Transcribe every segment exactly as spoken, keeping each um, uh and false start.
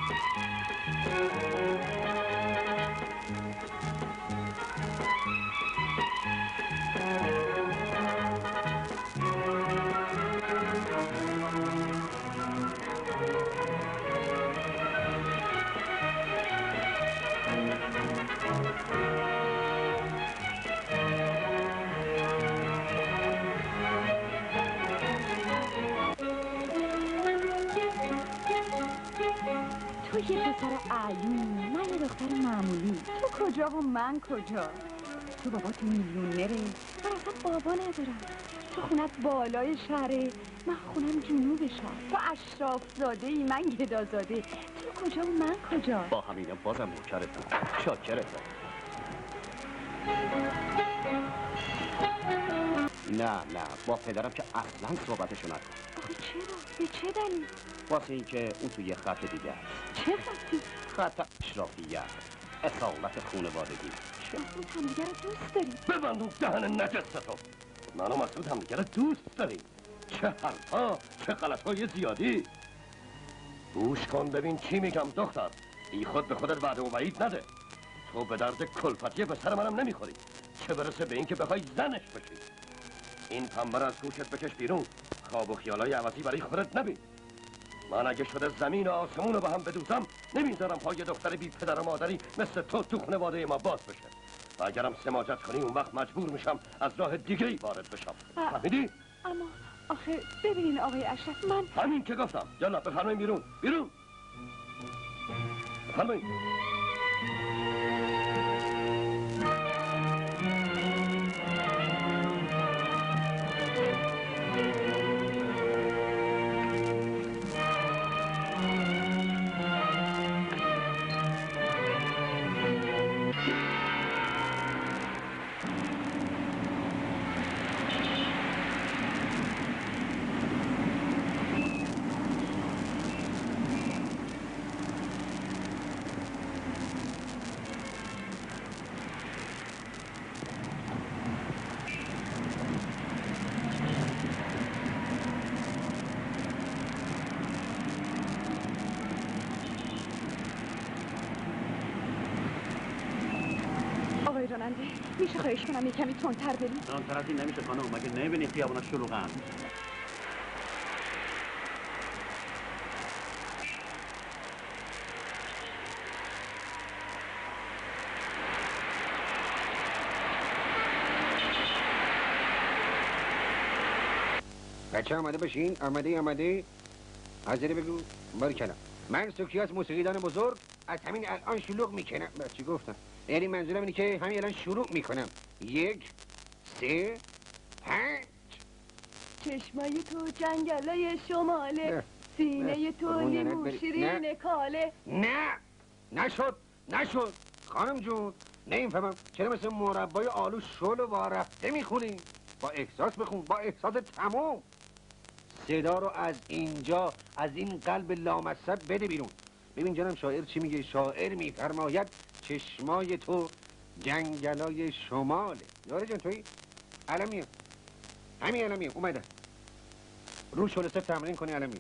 تو یه پسر عیون، من یه دختر معمولی. تو کجا و من کجا؟ تو بابا تو میلیونره، من اصلا بابا ندارم. تو خونت بالای شهره، من خونم جنوب شهر. تو اشراف زاده ای، من گدا زاده. تو کجا و من کجا؟ با همینه بازم نوکرتم، شاکرتم. نه نه با پدرم که اصلا صحبتشو نکن. آخه چرا؟ به چه دلیل؟ واسه این که اون تو یه خط دیگه است. چه خطی؟ خط اشرافیت، اصالت خونوادگی. مسعود همدیگه رو دوست داریم. ببند اون دهن نجستو. من و مسعود همدیگه رو دوست داریم. چه حرفا، چه غلطهای زیادی. گوش کن ببین چی میگم دختر. بی خود به خودت وعده و وعید نده. تو به درد کلفتی پسر منم نمیخوری، چه برسه به این که بخوای زنش بشی. این پنبه از گوشت بکش بیرون، خواب و خیالای عوضی برای خودت نبین. من اگه شده زمین و آسمون رو به هم بدوزم نمیذارم پای دختر بی پدر و مادری مثل تو تو خانواده ما باز بشه. و اگرم سماجت کنی اون وقت مجبور میشم از راه دیگه ای وارد بشم. فهمیدی؟ اما آخه ببینین آقای اشرف، من همین که گفتم. یالا بفرمایید بیرون. بیرون بفرمایید. آقای راننده میشه خواهش کنم یه کمی تندتر بریم؟ تندتر از این نمیشه خانم، مگه نمیبینی خیابونا شلوغن؟ بچه آمده باشین. آمده آمده حاضره بگو. باریکلا. من سوکیاس موسیقیدان بزرگ از همین الان شلوغ میکنم. چی گفتم؟ یعنی منظورم اینه که همین الان شروع میکنم. یک سه پنج. چشمای تو جنگلای شماله، سینه تو لیمو شیرین کاله. نه نشد نشد خانم جون، نمیفهمم چرا مثل مربای آلو شل و وارفته میخونی؟ با احساس بخون، با احساس تمام. صدا رو از اینجا، از این قلب لامصب بده بیرون. ببین جانم شاعر چی میگه؟ شاعر میفرماید چشمای تو جنگلای شماله. یاره جان توی الان میاد، همین الان میاد، اومده رو شلسه تمرین کنی. الان میاد.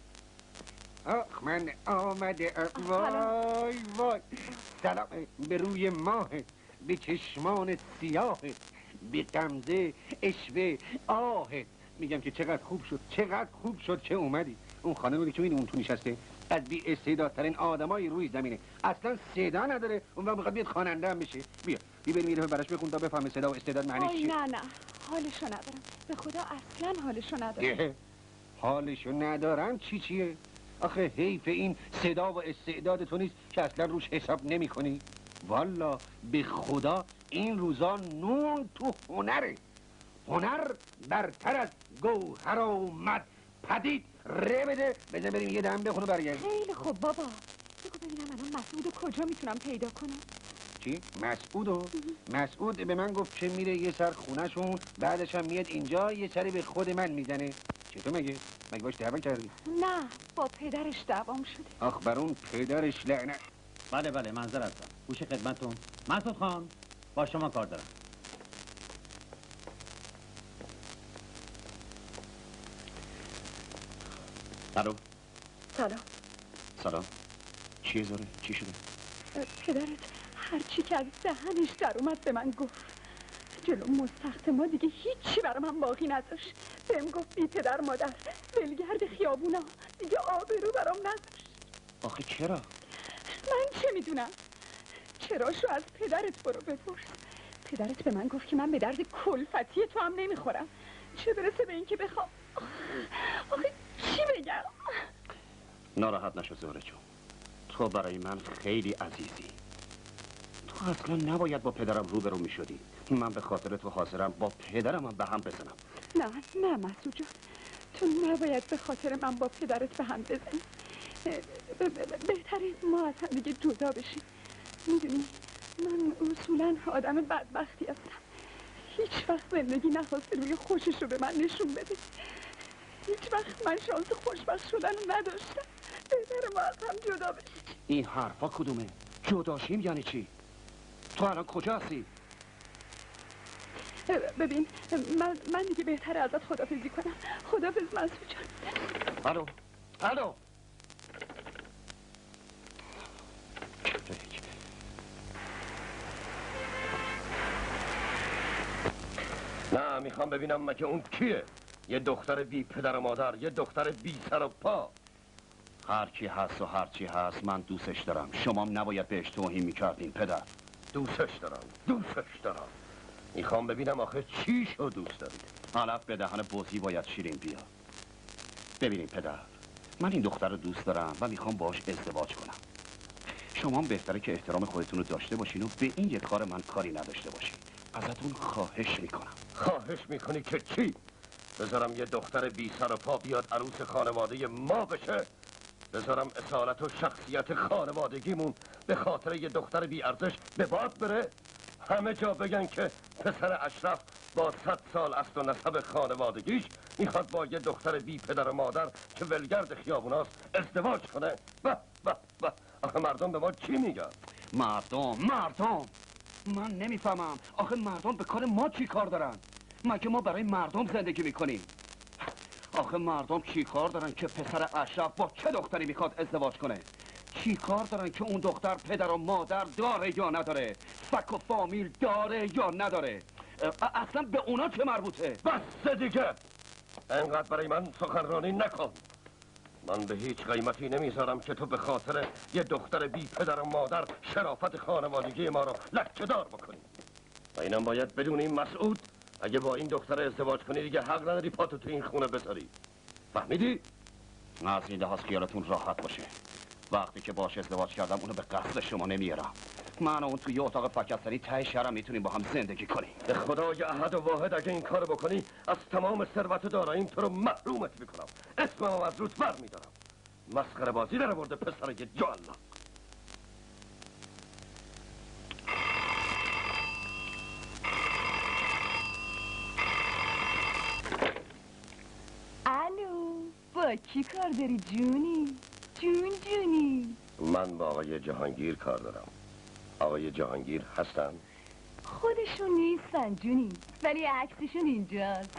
آخ من آمده. وای وای. سلام به روی ماه، به چشمان سیاه، به غمزه اشوه آه. میگم که چقدر خوب شد، چقدر خوب شد که اومدی. اون خانمی که اون تو نشسته از بی استعدادترین آدمای روی زمینه، اصلا صدا نداره، اون وقت میخواد بیاد خواننده هم بشه. بیا بیا بریم یه دفعه براش بخون تا بفهمه صدا و استعداد معنی چیه. نه نه حالشو ندارم، به خدا اصلا حالشو ندارم. حالشو ندارم چی چیه؟ آخه حیف این صدا و استعداد تو نیست که اصلا روش حساب نمی کنی. والا به خدا این روزا نون تو هنره. هنر برتر از گوهر آمد پدید. ره بده بذار بریم یه دم بخونه برگرد. خیلی خوب بابا، بگو ببینم الان مسعودو کجا میتونم پیدا کنم؟ چی؟ مسعودو؟ مسعود به من گفت که میره یه سر خونهشون، بعدش هم میاد اینجا یه سری به خود من میزنه. چطور مگه؟ مگه باش دعوا کردی؟ نه با پدرش دعوام شده. آخ بر اون پدرش لعنت. بله بله منظر هستم، گوش خدمتتون. مسعود خان با شما کار دارم. الو. سلام. سلام. چیه زاره؟ چی شده؟ پدرت هرچی که از دهنش در اومد به من گفت. جلو مستخت ما دیگه هیچی برای من باقی نداشت. بهم گفت بی پدر مادر، ولگرد خیابونا، دیگه آبرو برام نداشت. آخه چرا؟ من چه میدونم؟ چراشو از پدرت برو بپرس. پدرت به من گفت که من به درد کلفتی تو هم نمیخورم، چه برسه به این که بخوام. آخه چی بگم؟ ناراحت نشو زهره جون، تو برای من خیلی عزیزی. تو اصلا نباید با پدرم روبرو میشدی. من به خاطر تو حاضرم با پدرم هم به هم بزنم. نه نه مسعود جان، تو نباید به خاطر من با پدرت به هم بزنی. بهتره ما از هم دیگه جدا بشیم. میدونی من اصولا آدم بدبختی هستم. هیچ وقت زندگی نخواسته روی خوشش رو به من نشون بده. هیچ وقت من شانس خوشبخت شدن رو نداشتم. بهتره ما از هم جدا بشیم. این حرفا کدومه؟ جداشیم یعنی چی؟ تو الان کجا هستی؟ ببین من, من دیگه بهتره ازت خدافزی کنم. خدافز مسعود جان. الو الو نه میخوام ببینم مگه اون کیه؟ یه دختر بی پدر و مادر، یه دختر بی سر و پا. هر کی هست و هر چی هست من دوستش دارم. شما نباید بهش توهین میکردین پدر. دوستش دارم دوستش دارم. میخوام ببینم آخه چی شو دوست دارید. علف به دهن بزی باید شیرین بیاد. ببینید پدر، من این دختر رو دوست دارم و میخوام باش ازدواج کنم. شما هم بهتره که احترام خودتون رو داشته باشین و به این یک کار من کاری نداشته باشین. ازتون خواهش میکنم. خواهش میکنی که چی؟ بذارم یه دختر بی سر و پا بیاد عروس خانواده ما بشه؟ بذارم اصالت و شخصیت خانوادگیمون به خاطر یه دختر بی ارزش به باد بره؟ همه جا بگن که پسر اشرف با صد سال اصل و نسب خانوادگیش میخواد با یه دختر بی پدر و مادر که ولگرد خیابوناست ازدواج کنه. به به به آخه مردم به ما چی میگن؟ مردم مردم من نمیفهمم. آخه مردم به کار ما چی کار دارن؟ مگه ما برای مردم زندگی میکنیم؟ آخه مردم چی کار دارن که پسر اشرف با چه دختری میخواد ازدواج کنه؟ چی کار دارن که اون دختر پدر و مادر داره یا نداره؟ فک و فامیل داره یا نداره؟ اصلا به اونا چه مربوطه؟ بس دیگه، انقدر برای من سخنرانی نکن. من به هیچ قیمتی نمیذارم که تو به خاطر یه دختر بی پدر و مادر شرافت خانوادگی ما رو لکه‌دار بکنی. و اینم باید بدونی مسعود، اگه با این دختر ازدواج کنی دیگه حق نداری پاتو تو این خونه بذاری. فهمیدی؟ از این لحاظ خیالتون راحت باشه. وقتی که باش ازدواج کردم اونو به قصد شما نمیارم. من و اون توی اتاق فکستری ته شهرم میتونیم با هم زندگی کنیم. به خدای احد و واحد اگه این کارو بکنی از تمام ثروت داراییم تو رو محرومت میکنم. اسمم از روت بر میدارم. مسخره بازی در آورده پسر یه جالا. الو، با کی کار داری جونی؟ جون جونی. من با آقای جهانگیر کار دارم. آقای جهانگیر هستن؟ خودشون نیستن جونی، ولی عکسشون اینجاست.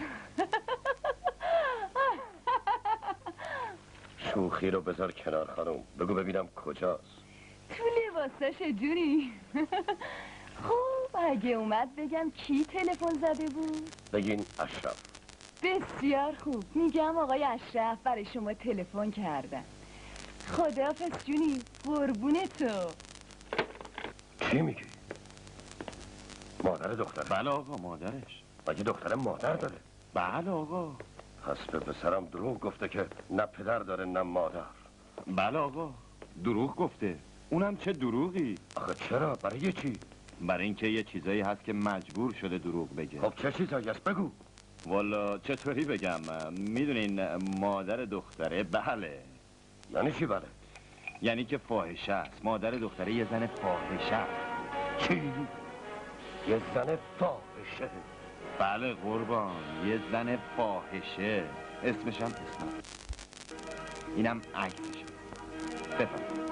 شوخی رو بذار کنار خانم، بگو ببینم کجاست. تو لباساشه جونی. خب اگه اومد بگم کی تلفن زده بود؟ بگین اشرف. بسیار خوب، میگم آقای اشرف برای شما تلفن کردن. خداحافظ جونی، قربون تو. چی میگی؟ مادر دختره؟ بله آقا، مادرش. مگه دختره مادر داره؟ بله آقا. پس به پسرم دروغ گفته که نه پدر داره نه مادر. بله آقا، دروغ گفته. اونم چه دروغی؟ آخه چرا؟ برای چی؟ برای اینکه یه چیزایی هست که مجبور شده دروغ بگه. خب چه چیزایی هست بگو. والا چطوری بگم؟ میدونین مادر دختره بله. یعنی چی بله؟ یعنی که فاحشه است. مادر دختره یه زن فاحشه است. چی؟ یه زن فاحشه؟ بله قربان، یه زن فاحشه. اسمش هم اسمم. اینم عکسشه. بفرمایید.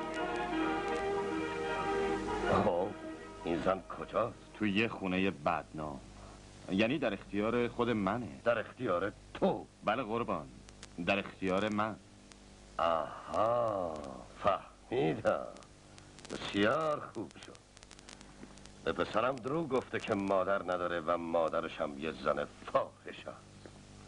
خب این زن کجاست؟ تو یه خونه بدنام. یعنی در اختیار خود منه. در اختیار تو؟ بله قربان، در اختیار من. آها فهمیدم. بسیار خوب شد. به پسرم دروغ گفته که مادر نداره و مادرش هم یه زن فاحش است.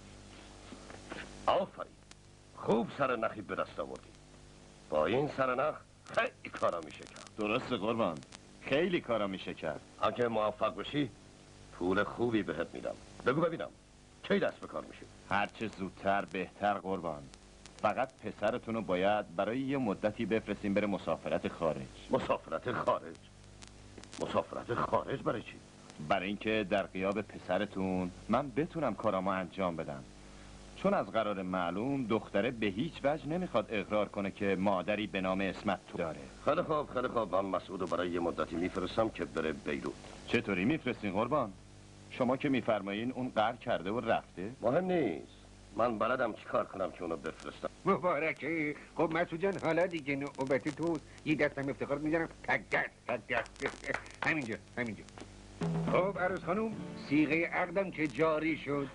آفرین، خوب سر نخی به دست آوردی. با این سر نخ خیلی کارا میشه کرد. درسته قربان، خیلی کارا میشه کرد. اگه موفق بشی پول خوبی بهت میدم. بگو ببینم کی دست به کار میشه؟ هرچه زودتر بهتر قربان. فقط پسرتون رو باید برای یه مدتی بفرستیم بره مسافرت خارج. مسافرت خارج؟ مسافرت خارج برای چی؟ برای اینکه در غیاب پسرتون من بتونم کارامو انجام بدم. چون از قرار معلوم دختره به هیچ وجه نمیخواد اقرار کنه که مادری به نام اسمت تو داره. خیلی خوب خیلی خوب، من مسعودو برای یه مدتی میفرستم که بره بیروت. چطوری میفرستین قربان؟ شما که میفرمایین اون قرار کرده و رفته؟ مهم نیست، من بلدم چی کار کنم که اونو بفرستم. مبارکه. خب مسعود جان حالا دیگه نوبت تو. یه دستم افتخار میزنم تک دست تک دست. همینجا همینجا. خب عروس خانوم، صیغه عقدم که جاری شد.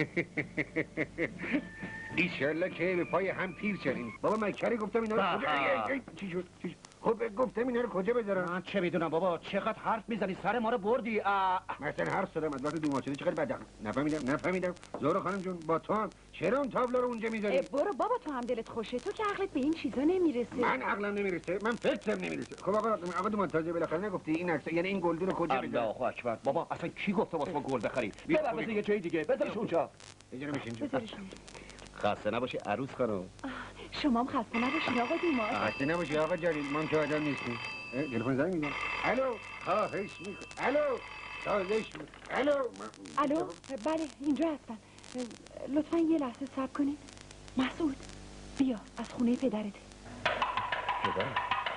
ایشالله که به پای هم پیر شدیم. بابا من کاری گفتم اینا رو کجا؟ چی شد؟ چی شد؟ خب گفتم اینا رو کجا بذارم؟ من چه میدونم بابا، چقدر حرف میزنی، سر ما رو بردی. مثلا حرف زدم از وقت دو شده چقدر بدم. نفهمیدم نفهمیدم. زهره خانم جون با تو هم چرا اون تابلو رو اونجا میذاری؟ برو بابا، تو هم دلت خوشه، تو که عقلت به این چیزا نمیرسه. من عقلم نمیرسه، من فکرم نمیرسه. خب آقا آقا دو منتظر بالاخره نگفتی این عکس، یعنی این گلدون رو کجا بذارم؟ الله اکبر بابا، اصلا کی گفته واسه ما گل بخری؟ ببر بذار یه جای دیگه، بذارش اونجا. اینجا میشین جو. خسته نباشی عروس خانم. شما هم خسته نباشین آقا دیمار. خسته نباشی آقا جاری، ما هم که آدم نیستیم. تلفن زنگ میزنم. الو، خواهش میکنم. الو، خواهش میکنم. الو. الو، بله اینجا هستم. لطفا یه لحظه صبر کنید. مسعود بیا، از خونه پدرت. پدر؟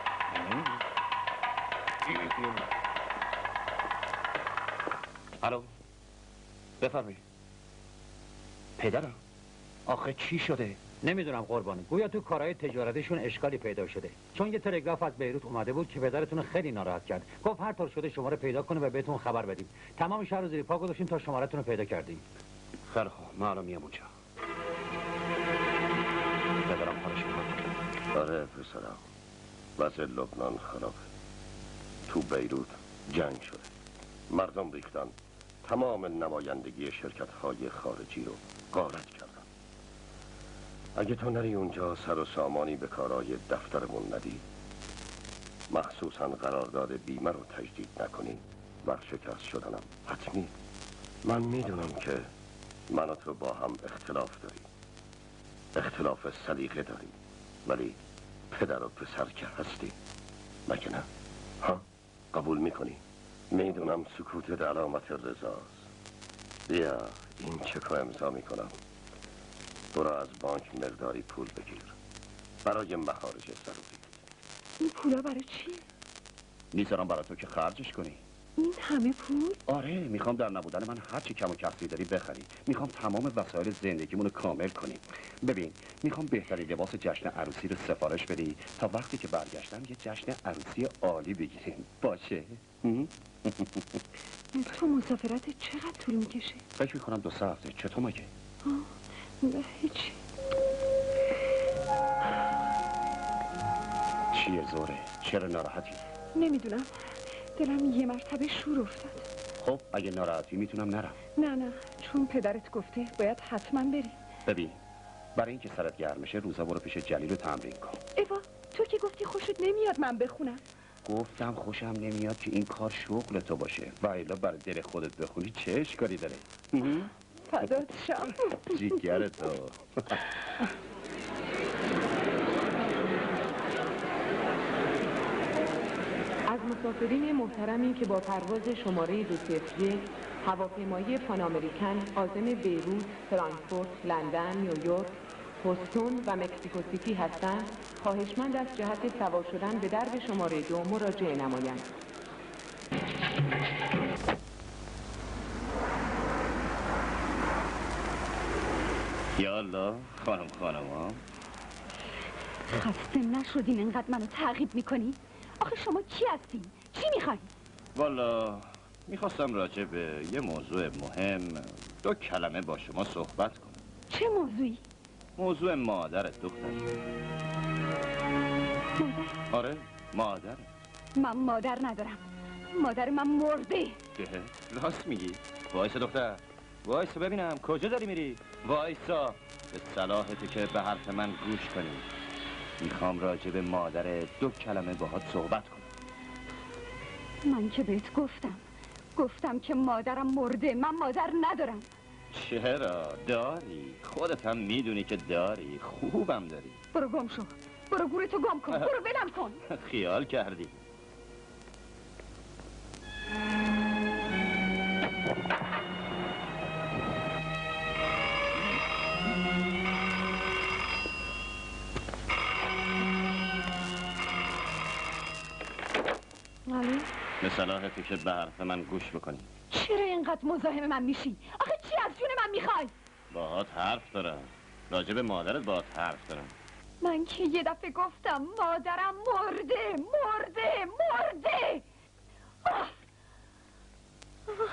الو، بفرمی. پدرم؟ آخه چی شده؟ نمیدونم قربان، گویا تو کارهای تجارتشون اشکالی پیدا شده. چون یه تلگراف از بیروت اومده بود که پدرتون خیلی ناراحت کرد. گفت هر طور شده شما رو پیدا کنه و بهتون خبر بدیم. تمام شهر رو زیر پا گذاشتیم تا شماره‌تون رو پیدا کردیم. خیلی خوب، ما الان میام اونجا. پدرم حالش خوبه؟ آره پسرم، وضع لبنان خرابه. تو بیروت جنگ شده، مردم ریختن، تمام نمایندگی شرکت‌های خارجی رو غارت کردن. اگه تو نری اونجا سر و سامانی به کارهای دفترمون ندی، مخصوصا قرارداد بیمه رو تجدید نکنی، ورشکست شدنم حتمی. من میدونم که من و تو با هم اختلاف داریم، اختلاف سلیقه داریم، ولی پدر و پسر که هستی، مگه نه؟ ها؟ قبول میکنی؟ میدونم سکوتت علامت رضاست. بیا این چک رو امضا میکنم. برو از بانک مقداری پول بگیر برای مخارج ضروری. این پولا برای چی؟ میذارم برای تو که خرجش کنی. این همه پول؟ آره، میخوام در نبودن من هر چی کم و کسری داری بخری. میخوام تمام وسایل زندگیمون رو کامل کنیم. ببین، میخوام بهترین لباس جشن عروسی رو سفارش بدی تا وقتی که برگشتم یه جشن عروسی عالی بگیریم. باشه؟ تو مسافرت چقدر طول میکشه؟ فکر میکنم دو سه هفته. چطور مگه؟ نه هیچی. چیه زوره؟ چرا ناراحتی؟ نمیدونم، دلم یه مرتبه شور افتاد. خب اگه ناراحتی میتونم نرم. نه نه، چون پدرت گفته باید حتما بری. ببین، برای اینکه سرت گرم شه روزا برو پیش جلیل رو تمرین کن. ایوا، تو که گفتی خوشت نمیاد من بخونم. گفتم خوشم نمیاد که این کار شغل تو باشه و الا برای دل خودت بخونی چه اشکالی داره؟ فدات شم. جیگر تو. از مسافرین محترمی که با پرواز شماره دو صفر یک هواپیمایی پان امریکن عازم بیروت، فرانکفورت، لندن، نیویورک، بوستون و مکزیکو سیتی هستند، خواهشمند از جهت سوار شدن به درب شماره دو مراجعه نمایند. یالا خانم خانم ها خسته نشدین انقدر منو تعقیب میکنی؟ آخه شما کی هستین؟ چی میخواین؟ والا میخواستم راجع به یه موضوع مهم دو کلمه با شما صحبت کنم. چه موضوعی؟ موضوع مادرت دختر. مادر؟ آره مادر. من مادر ندارم. مادر من مرده. راست میگی؟ وایسا دختر، وایسا ببینم کجا داری میری؟ وایسا، به صلاحته که به حرف من گوش کنی. میخوام راجع به مادر دو کلمه باهات صحبت کنم. من که بهت گفتم گفتم که مادرم مرده. من مادر ندارم. چرا؟ داری، خودت هم میدونی که داری، خوبم داری. برو گم شو، برو گورتو گم کن، برو ولم کن. خیال کردی. علی؟ به صلاحته که به حرف من گوش بکنی. چرا اینقدر مزاحم من میشی؟ آخه چی از جون من میخوای؟ باهات حرف دارم، راجع به مادرت باهات حرف دارم. من که یه دفعه گفتم مادرم مرده مرده مرده. آه. آه.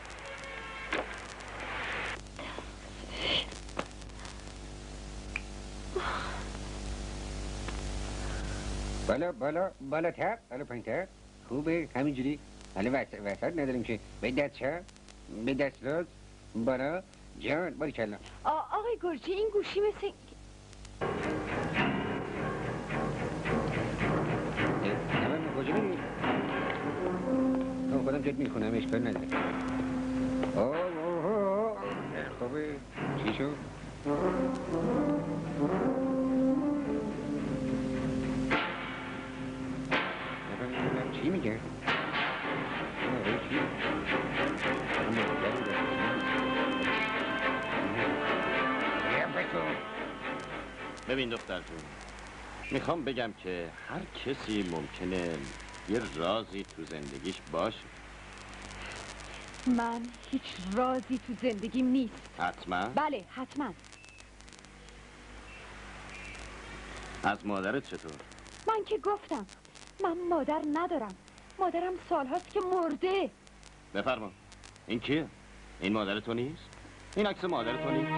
بالا بالا بالاتر، بالا پایین‌تر. خوبه همینجوری. حالا وسط وسط نداریم که به دست چه؟ به دست راست بالا جان باری کلا. آقای گرجی این گوشی مثل نمیم کجا بری؟ خودم جد میخونم اشکال نداره. آه آه آه خوبه چی شد؟ چی میگه؟ ببین دختر جون، میخوام بگم که هر کسی ممکنه یه رازی تو زندگیش باشه. من هیچ رازی تو زندگیم نیست. حتما؟ بله حتما. از مادرت چطور؟ من که گفتم من مادر ندارم. مادرم سالهاست که مرده. بفرما، این کیه؟ این مادر تو نیست؟ این عکس مادر تو نیست؟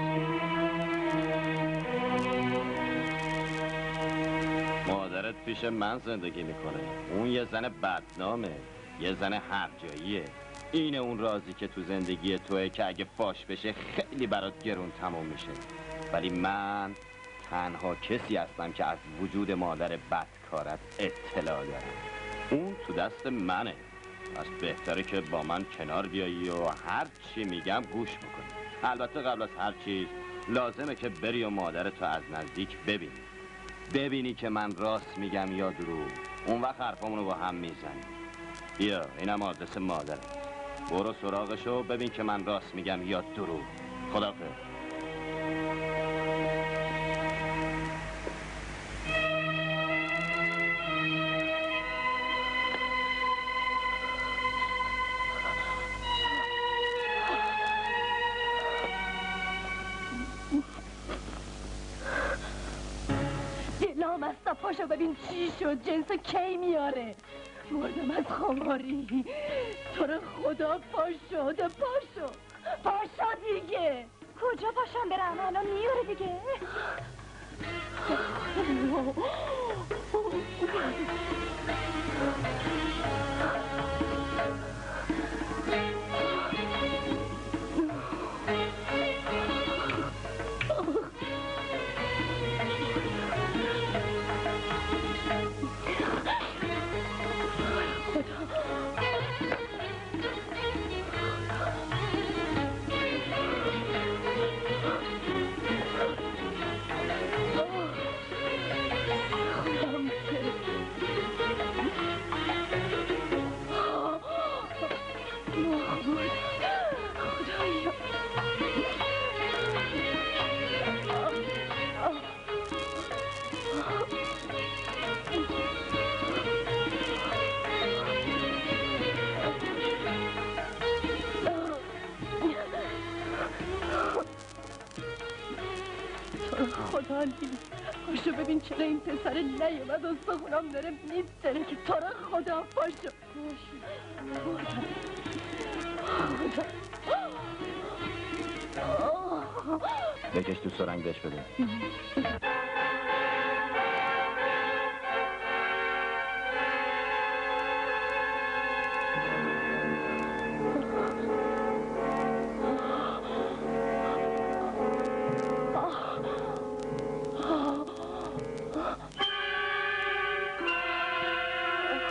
مادرت پیش من زندگی میکنه. اون یه زن بدنامه، یه زن هرجاییه. اینه اون رازی که تو زندگی توه که اگه فاش بشه خیلی برات گرون تموم میشه. ولی من تنها کسی هستم که از وجود مادر بدکارت اطلاع دارم. اون تو دست منه. پس بهتره که با من کنار بیایی و هر چی میگم گوش بکنی. البته قبل از هر چیز لازمه که بری و مادرتو از نزدیک ببینی. ببینی که من راست میگم یا دروغ. اون وقت حرفامونو با هم میزنی. بیا اینم آدرس مادره. برو سراغشو ببین که من راست میگم یا دروغ. خداحافظ. دلام است. پاشو ببین چی شد. جنسو کی میاره. مردم از خماری. تو رو خدا پاشو پاشو پاشو دیگه. کجا پاشم برم؟ الان میاره دیگه. خدا لیلی پاشو ببین چرا این پسر نیومد و سخونم داره میزنه که تو رو خدا پاشو بکش تو سرنگ بهش بده.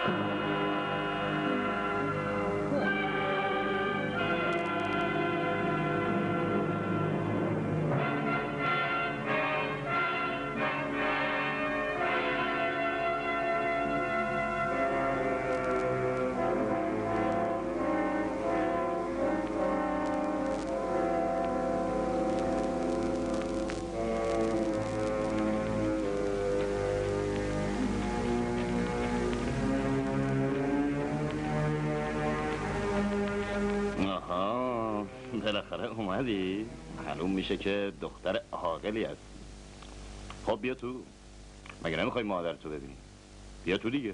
بالاخره اومدی؟ معلوم میشه که دختر عاقلی هستی. خب بیا تو. مگه نمیخوای مادرتو ببینی؟ بیا تو دیگه.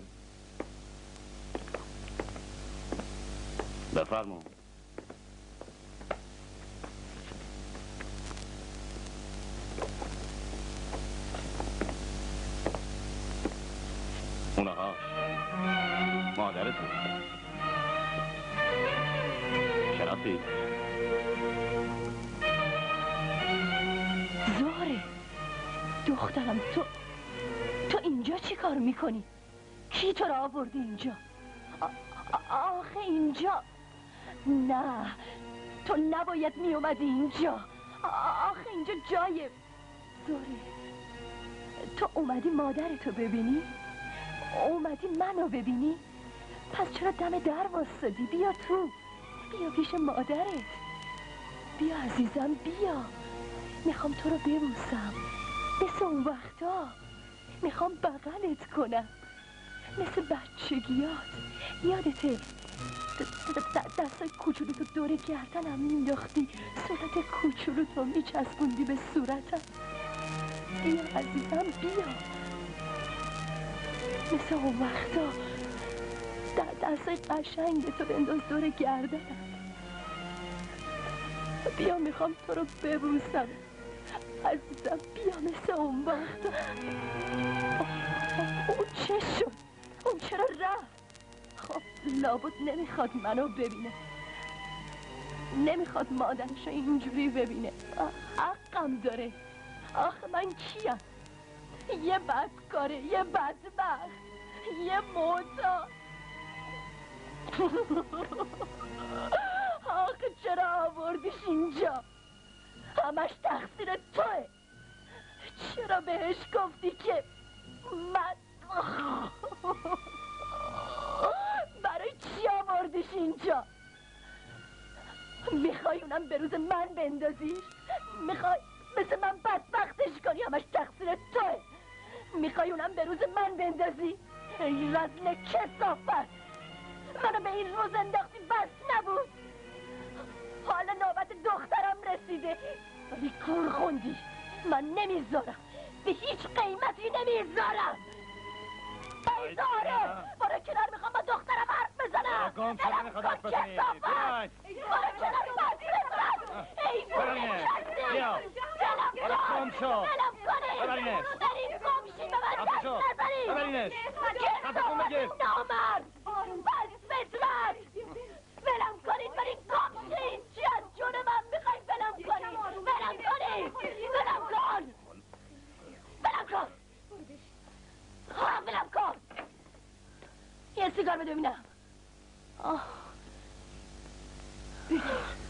بفرما. اونها مادرتو شناسی؟ زهره دخترم، تو تو اینجا چی کار میکنی؟ کی تو را آورده اینجا؟ آ... آخه اینجا نه، تو نباید میومدی اینجا. آخه اینجا جای زهره، تو اومدی مادرتو ببینی؟ اومدی منو ببینی؟ پس چرا دم در واسدی؟ بیا تو، بیا پیش مادرت. بیا عزیزم بیا، میخوام تو رو ببوسم مثل اون وقتا، میخوام بغلت کنم مثل بچگیات. یادته دستای کوچولو تو دور گردنم مینداختی، صورت کوچولو تو میچسبوندی به صورتم؟ بیا عزیزم بیا، مثل اون وقتا دستای قشنگ تو بنداز دور گردنم. بیا میخوام تو رو ببوسم عزیزم، بیا مثل اون وقتا. اون چه شد؟ اون چرا رفت؟ خب لابد نمیخواد منو ببینه، نمیخواد مادرشو اینجوری ببینه. حقم داره. آخه من کیم؟ یه بدکاره، یه بدبخت، یه معتاد. آخه چرا آوردیش اینجا؟ همش تقصیر توه. چرا بهش گفتی که من برای چی آوردیش اینجا؟ میخوای اونم به روز من بندازیش؟ میخوای مثل من بدبختش کنی؟ همش تقصیر توه. میخوای اونم به روز من بندازی؟ ای رزل کثافت، منو به این روز انداختی بس نبود؟ حالا نوبت دخترم رسیده ولی کور خوندی. من نمیذارم، به هیچ قیمتی نمیذارم. ای زهره برو کنار، میخوام با دخترم حرف بزنم. گم شده میخواد حرف بزنی. برو کنار بازی. ای ببرینه بیا حالا گم شو. ببرینه بریم گمشی به من دست نزنی. ببرینه خفکون بگیر. نامرد بس فطرت، ولم کنید بریم گمشید. چی از جون من میخوایی ولم کنید؟ ولم کنید، ولم کن، ولم کن، آه ولم کن. یه سیگار بده ببینم. آه بگیر.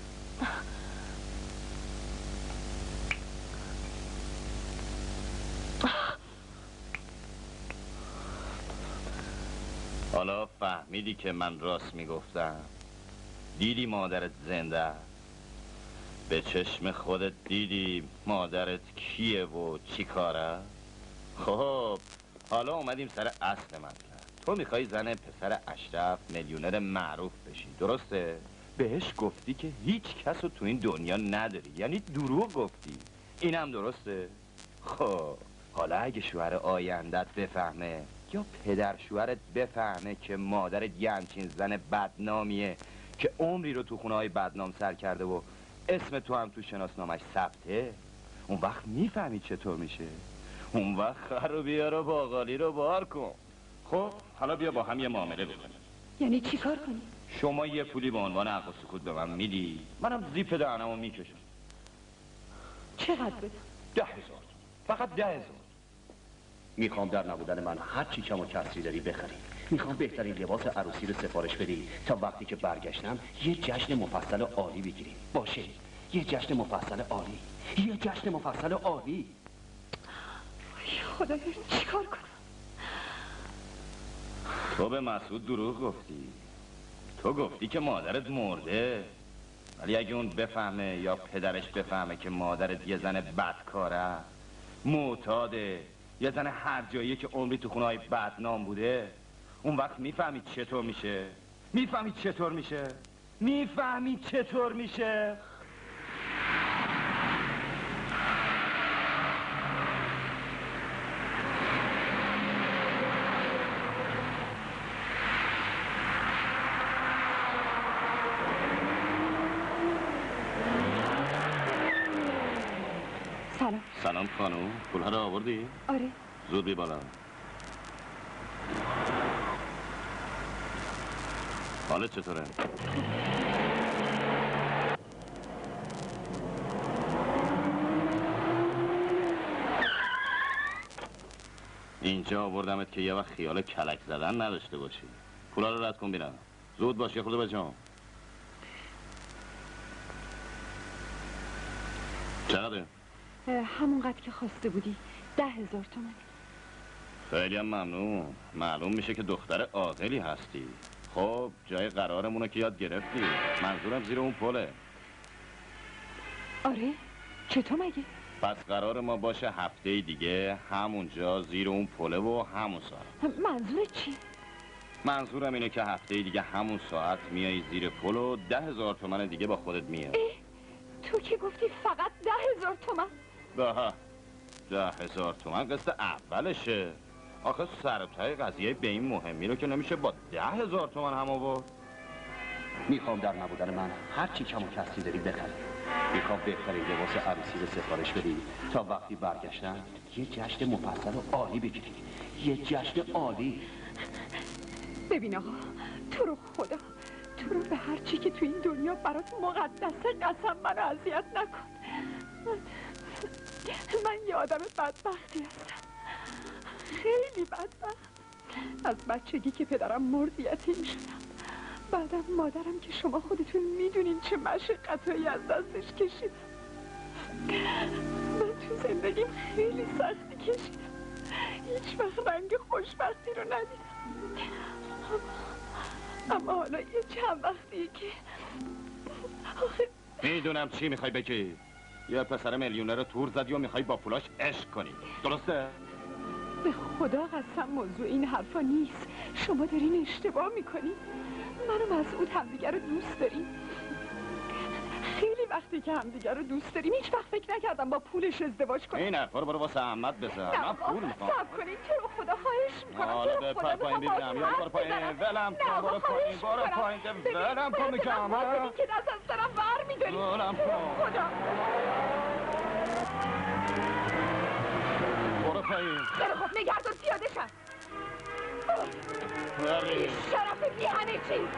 حالا فهمیدی که من راست میگفتم؟ دیدی مادرت زنده است؟ به چشم خودت دیدی مادرت کیه و چی کاره؟ خب حالا اومدیم سر اصل مطلب. تو میخوای زن پسر اشرف میلیونر معروف بشی، درسته؟ بهش گفتی که هیچ کس رو تو این دنیا نداری، یعنی دروغ گفتی. اینم درسته؟ خب حالا اگه شوهر آیندت بفهمه یا پدر شوهرت بفهمه که مادرت یه همچین زن بدنامیه که عمری رو تو خونه های بدنام سر کرده و اسم تو هم تو شناسنامش ثبته، اون وقت میفهمی چطور میشه؟ اون وقت خر رو بیار و باقالی رو بار کن. خب حالا بیا با هم یه معامله بکنیم. یعنی چی کار کنی؟ شما یه پولی به عنوان عقل و سکوت به من میدی، منم زیپ دهنمو میکشم. چقدر بده؟ ده هزار، فقط ده هزار. میخوام در نبودن من هر چی کم و کسری داری بخری. میخوام بهترین لباس عروسی رو سفارش بدی تا وقتی که برگشتم یه جشن مفصل عالی بگیریم. باشه، یه جشن مفصل عالی، یه جشن مفصل عالی. خدایا چیکار کنم؟ تو به مسعود دروغ گفتی. تو گفتی که مادرت مرده، ولی اگه اون بفهمه یا پدرش بفهمه که مادرت یه زن بدکاره، معتاده، یه زن هر جاییه که عمری تو خونه‌های بدنام بوده، اون وقت میفهمید چطور میشه؟ میفهمید چطور میشه؟ میفهمید چطور میشه؟ سلام. سلام خانم، پولها رو آوردی؟ آره. زود بی بالا. حالت چطوره؟ اینجا آوردمت که یه وقت خیال کلک زدن نداشته باشی. پولا رو رد کن بیرم. زود باش، یه خورده بجام. چقدره؟ همونقدر که خواسته بودی، ده هزار تومن. خیلی هم ممنون. معلوم میشه که دختر عاقلی هستی. خب جای قرارمونو که یاد گرفتی. منظورم زیر اون پله. آره؟ چطور مگه؟ پس قرار ما باشه هفته دیگه همونجا زیر اون پله و همون ساعت. منظور چی؟ منظورم اینه که هفته دیگه همون ساعت میای زیر پل و ده هزار تومن دیگه با خودت میای. تو که گفتی فقط ده هزار تومن. ده ده هزار تومن قسط اولشه. آخه سرتای قضیه به این مهمی رو که نمیشه با ده هزار تومن هم آورد. میخوام در نبودن من هر چی کم و کسری داری بخری. میخوام بهترین لباس عروسی رو سفارش بدی تا وقتی برگشتم یه جشن مفصل و عالی بگیری. یه جشن عالی. ببین آقا، تو رو خدا، تو رو به هر چی که تو این دنیا برات مقدسه قسم منو اذیت نکن. من, من یه آدم بدبختی هستم، خیلی بدبخت. از بچگی که پدرم مرد یتیم شدم. بعدم مادرم که شما خودتون میدونین چه مشقتایی از دستش کشیدم. من تو زندگیم خیلی سختی کشیدم، هیچ وقت رنگ خوشبختی رو ندیدم. اما حالا یه چند وقتیه که آخه میدونم چی میخوای بگی. یه پسر میلیونر رو تور زدی و میخوای با پولاش عشق کنی، درسته؟ به خدا قسم موضوع این حرفا نیست. شما دارین اشتباه میکنین. من و مسعود همدیگر رو دوست داریم، خیلی وقتی که همدیگر رو دوست داریم. هیچ وقت فکر نکردم با پولش ازدواج کنم. این حرفا رو برو واسه احمد بزن. من پول میخوام. صبر کنین، تو رو خدا خواهش میکنم. حالا به پر پایین بیدم، یا برو پایین. ولم کن، برو پایین، برو پایین. ولم کن میگم. ببین که دست از سرم بر میداری. ولم کن. خدا. برو پایین. خیلی خب نگهدار پیاده شد. بری. شرف بی همه چی.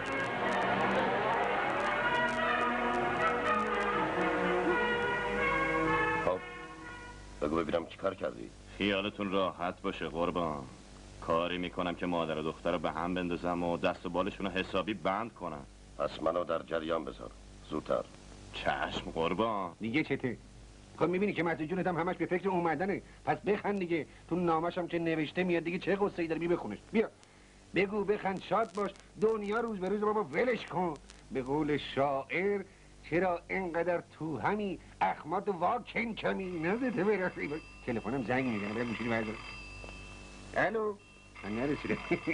خب بگو ببینم چی کار کردی؟ خیالتون راحت باشه قربان. کاری میکنم که مادر و دختر رو به هم بندازم و دست و بالشون رو حسابی بند کنم. پس منو در جریان بذار زودتر. چشم قربان. دیگه چته؟ خب میبینی که مسعود جونت هم همش به فکر اومدنه. پس بخند دیگه. تو نامش هم که نوشته میاد دیگه، چه قصه‌ای داری؟ بی بخونش. بیا بگو، بخند، شاد باش. دنیا روز به روز بابا ولش کن. به قول شاعر چرا اینقدر تو همی اخمات واکن کمی نزده برسی. تلفنم زنگ میزنه، برم میشونی بردار. الو من نرسیده.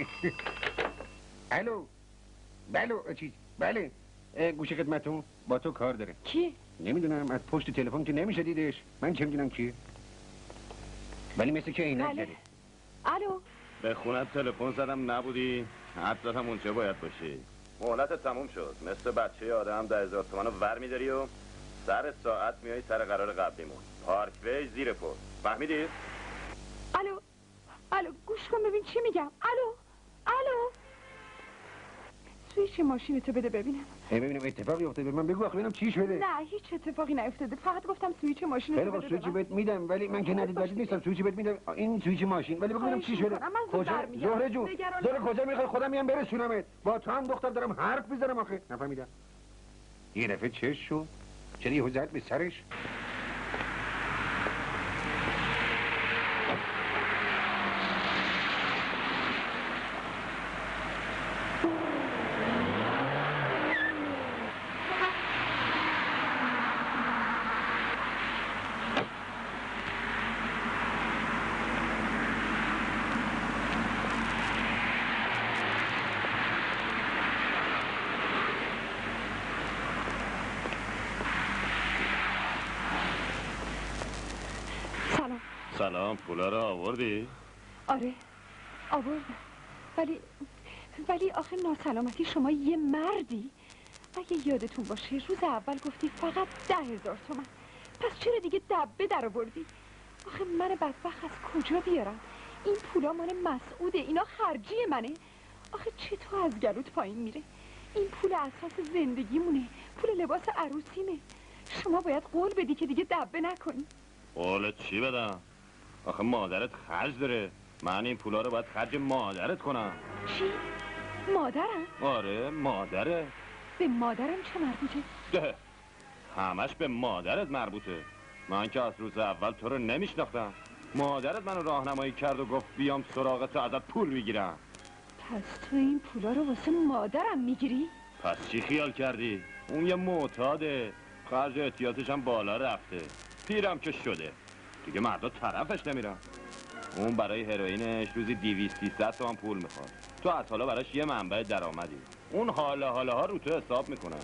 الو بلو چیز بله گوش خدمتون، با تو کار داره. کی؟ نمیدونم، از پشت تلفن که نمیشه دیدش. من چه میدونم کیه، ولی مثل که عینک بله. داره. الو به خونت تلفن زدم نبودی، حد هم اونجا باید باشی. مهلت تموم شد. مثل بچه آدم ده هزار تومن رو ور میداری و سر ساعت میای سر قرار قبلیمون، پارک وی زیر پل. فهمیدی؟ الو الو گوش کن ببین چی میگم. الو الو سویچ ماشینتو بده ببینم. ببینم اتفاقی افتاده، من بگو آخه ببینم چی شده. نه هیچ اتفاقی نیفتاده، فقط گفتم سویچ ماشینتو خیلی بده. خب سویچ بهت میدم، ولی من که ندید ولی نیستم، سویچ بهت میدم. این سویچ ماشین، ولی ببینم چی شده. کجا زهره جون؟ زهره کجا میخوای خودم میام برسونمت؟ با تو هم دختر دارم حرف میزنم آخه. نفهمیدم. یه دفعه چش شد. چرا یهو زد به سرش؟ سلام، پولا رو آوردی؟ آره آوردم، ولی ولی آخه ناسلامتی شما یه مردی. اگه یادتون باشه روز اول گفتی فقط ده هزار تومن، پس چرا دیگه دبه در آوردی؟ آخه من بدبخت از کجا بیارم؟ این پولا مال مسعوده، اینا خرجی منه. آخه چطور از گلوت پایین میره؟ این پول اساس زندگیمونه، پول لباس عروسیمه. شما باید قول بدی که دیگه دبه نکنی. قولت چی بدم؟ آخه مادرت خرج داره، من این پولا رو باید خرج مادرت کنم. چی؟ مادرم؟ آره مادره. به مادرم چه مربوطه؟ ده همش به مادرت مربوطه. من که از روز اول تو رو نمیشناختم. مادرت منو راهنمایی کرد و گفت بیام سراغت ازت پول میگیرم. پس تو این پولا رو واسه مادرم میگیری؟ پس چی خیال کردی؟ اون یه معتاده، خرج احتیاطش هم بالا رفته، پیرم که شده دیگه، مردا طرفش نمیرن. اون برای هروئینش روزی دیویست سیصد تومن پول میخواد، تو از حالا براش یه منبع درآمدی. اون حالا حالا ها رو تو حساب میکنه.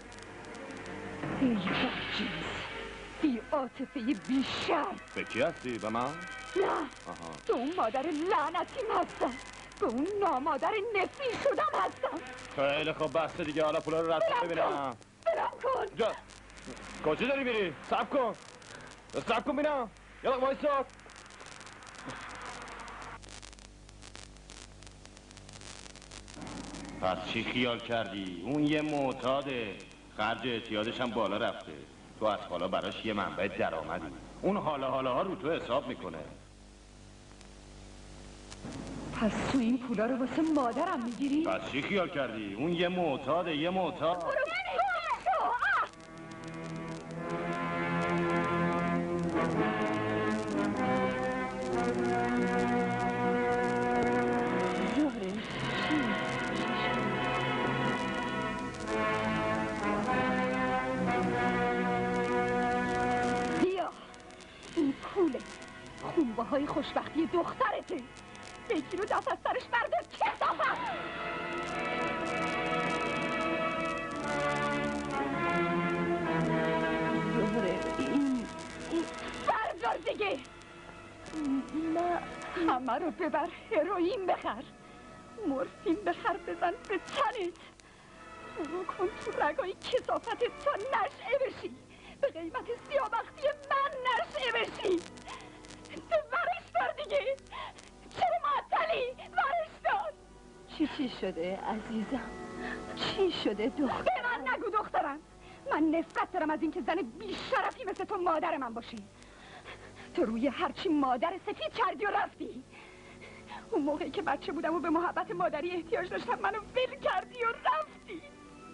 ای بدجنس، ای عاطفه بی شر. به کی هستی؟ به من؟ نه آها. به اون مادر لعنتیم هستم، به اون نامادر نفی شدم هستم. خیلی خوب بسته دیگه، حالا پولا رو رد کن ببینم. بلم کن. جا کجا داری میری؟ صبر کن صبر کن بینم، یه لقمه وایسا. پس چی خیال کردی؟ اون یه معتاده، خرج اعتیادش هم بالا رفته، تو از حالا براش یه منبع درآمدی. اون حالا حالا ها رو تو حساب میکنه. پس تو این پولا رو واسه مادرم میگیری؟ پس چی خیال کردی؟ اون یه معتاده، یه معتاد. خونبه های خوشبختی دخترته، بگیر و دست از سرش بردار. کثافت! زهره این این بردار دیگه. نه همه رو ببر، هروئین بخر، مورفین بخر، بزن به تنت، فرو کن تو رگای کثافتت تا نشعه بشی، به قیمت سیاه‌بختی من نشعه بشی. ورش دار دیگه، چرا معطلی؟ ورش دار. چی چی شده عزیزم؟ چی شده دخترم؟ به من نگو دخترم، من نفرت دارم از اینکه زن بیشرفی مثل تو مادر من باشی. تو روی هرچی مادر سفید کردی و رفتی. اون موقعی که بچه بودم و به محبت مادری احتیاج داشتم منو ول کردی و رفتی.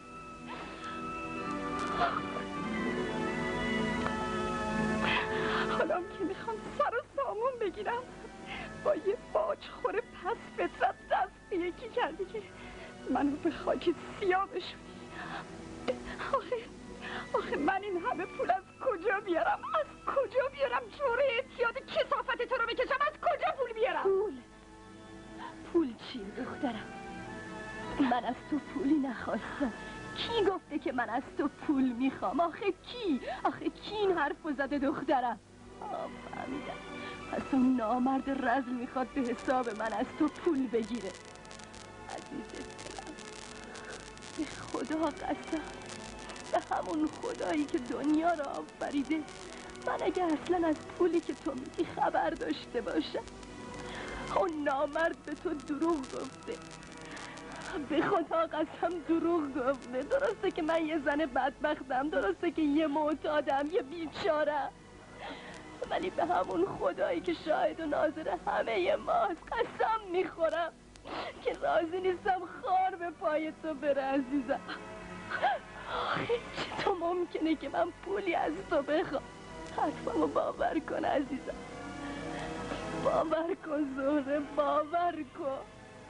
حالا که میخوام سر و سامون بگیرم با یه باجخور پس فطرت دست به یکی کردی که منو به خاک سیاه بشونی. آخه آخه من این همه پول از کجا بیارم؟ از کجا بیارم جوره اعتیاد کثافت تو رو بکشم؟ از کجا پول بیارم؟ پول پول چیه دخترم؟ من از تو پولی نخواستم. کی گفته که من از تو پول میخوام؟ آخه کی؟ آخه کی این حرفو زده دخترم؟ آه فهمیدم، پس اون نامرد رزل میخواد به حساب من از تو پول بگیره. عزیز دلم، به خدا قسم، به همون خدایی که دنیا را آفریده، من اگه اصلا از پولی که تو میگی خبر داشته باشم، اون نامرد به تو دروغ گفته. به خدا قسم دروغ گفته. درسته که من یه زن بدبختم، درسته که یه معتادم، یه بیچارم، ولی به همون خدایی که شاهد و ناظر همه ماست قسم میخورم که راضی نیستم خار به پای تو بره عزیزم. آخه چطور ممکنه که من پولی از تو بخوام؟ حرفمو باور کن عزیزم، باور کن زهره، باور کن.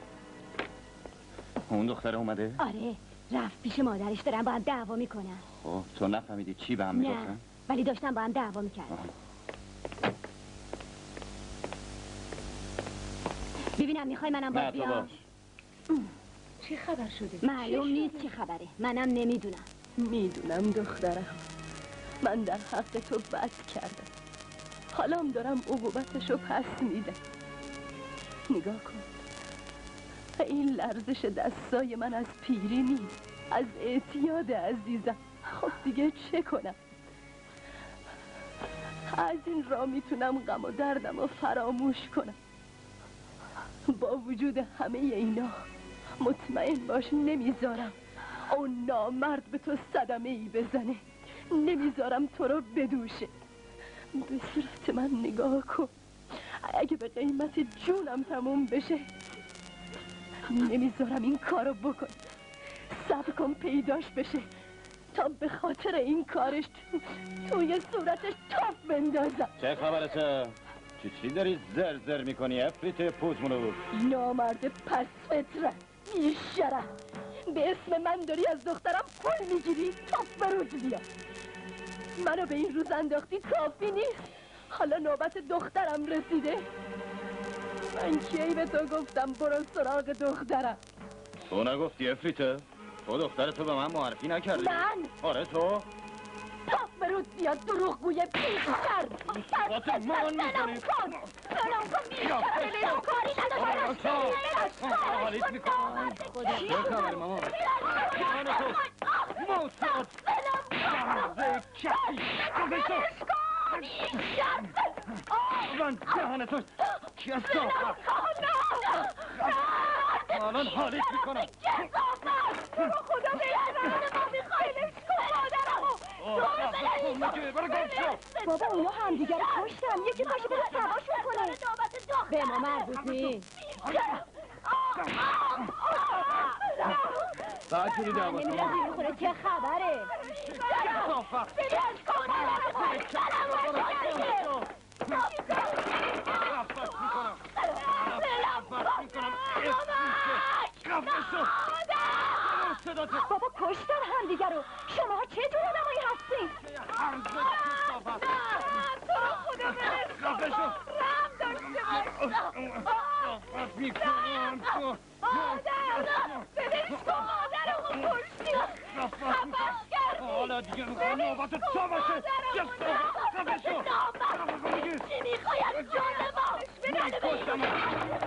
اون دختره اومده؟ آره، رفت پیش مادرش، دارن با هم دعوا میکنن. خب تو نفهمیدی چی به هم نه، میگفتن؟ ولی داشتن با هم دعوا میکردن. ببینم میخوای منم باز بیام؟ نه تو باش. چی خبر شده؟ معلوم نیست چی خبره، منم نمیدونم. میدونم دخترم، من در حق تو بد کردم، حالام دارم عقوبتشو پس میدم. نگاه کن، این لرزش دستای من از پیری نیست، از اعتیاد عزیزم. خب دیگه چه کنم؟ از این راه میتونم غم و دردم رو فراموش کنم. با وجود همه اینا مطمئن باش نمیذارم اون نامرد به تو صدمه ای بزنه، نمیذارم تو رو بدوشه. به صورت من نگاه کن، اگه به قیمت جونم تموم بشه نمیذارم این کارو بکن. صبر کن پیداش بشه تا به خاطر این کارش تو توی صورتش تاف بندازم. چه خبرته؟ چی چی داری زر زر میکنی افریت پوزمونو؟ نامرد پس فطره، بیشرف، به اسم من داری از دخترم پول میگیری؟ تاف بروز بیا. منو به این روز انداختی کافی نیست، حالا نوبت دخترم رسیده. من کی به تو گفتم برو سراغ دخترم؟ تو نگفتی افریته؟ تو دختر تو به من معرفی نکردی؟ من؟ آره تو؟ تاف برود بیا دروغگوی بیشتر. صورت من میزنی؟ کن بلم کن بیشتر، بلم کاری نداشتم. حالیت میکنم. چه خبر ماما؟ جان تو موتاد دروازه کسی کفه تو من جهان تو کسا الان حالیت میکنم. تو رو خدا بیرون ما میخوایمش کن مادرمو. برو گم شو. بابا اونا همدیگه رو کشتن، یکی پاشو بره سواشون کنه. به ما مربوط نیست. بعد جوری دعوا نمیدونم بیرون خونه چه خبره؟ بابا کشتن همدیگه رو، شماها چه جور آدمایی هستین؟ تو رو خدا برس کن، رحم داشته باش. مادر ببینش کن، مادرمو کشتی، خفش کردی. حالا دیگه میخوام نوبت تو باشه. خفه شو. چی میخوای از جان ما؟ منو بگیر.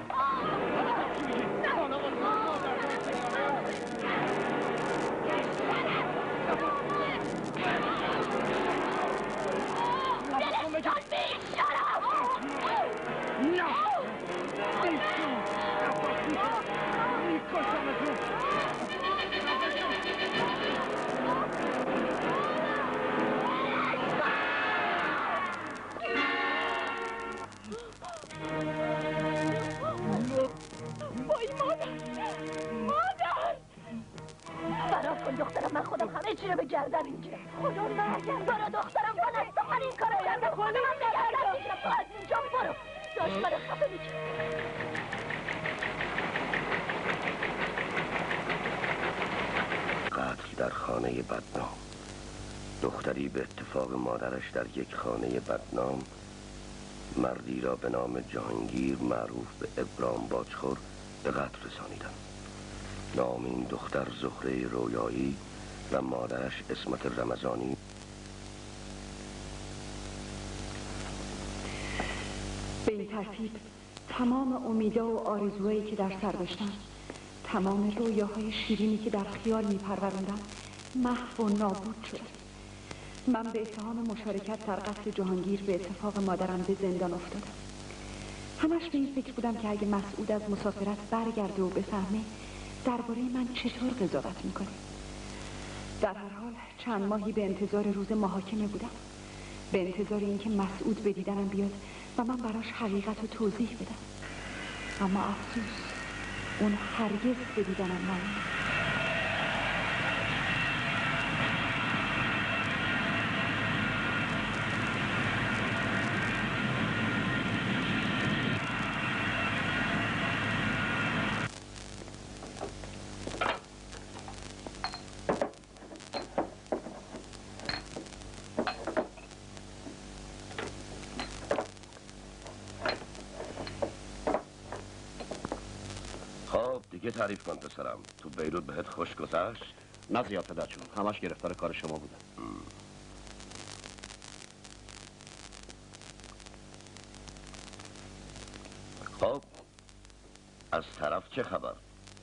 دخترم، من خودم همه چی رو به گردن میگیرم. خدا مرگم برو دخترم، من از تو من این کارو کردم، خودم من به گردن میگیرم. تو از اینجا برو، داشت من خفه میگیرم. قتل در خانه بدنام. دختری به اتفاق مادرش در یک خانه بدنام مردی را به نام جهانگیر معروف به ابرام باجخور به قتل رسانیدند. نام این دختر زهره رویایی و مادرش اسمت رمضانی. به این ترتیب تمام امیدا و آرزوهایی که در سر داشتم، تمام رویاهای شیرینی که در خیال میپروروندم محو و نابود شد. من به اتهام مشارکت در قتل جهانگیر به اتفاق مادرم به زندان افتادم. همش به این فکر بودم که اگه مسعود از مسافرت برگرده و بفهمه درباره من چطور قضاوت میکنه؟ در هر حال چند ماهی به انتظار روز محاکمه بودم، به انتظار اینکه مسعود به دیدنم بیاد و من براش حقیقت رو توضیح بدم. اما افسوس اون هرگز به دیدنم نیامد. دیگه تعریف کن پسرم، تو بیروت بهت خوش گذشت؟ نه زیاد پدر جون، همش گرفتار کار شما بودم. خب از طرف چه خبر؟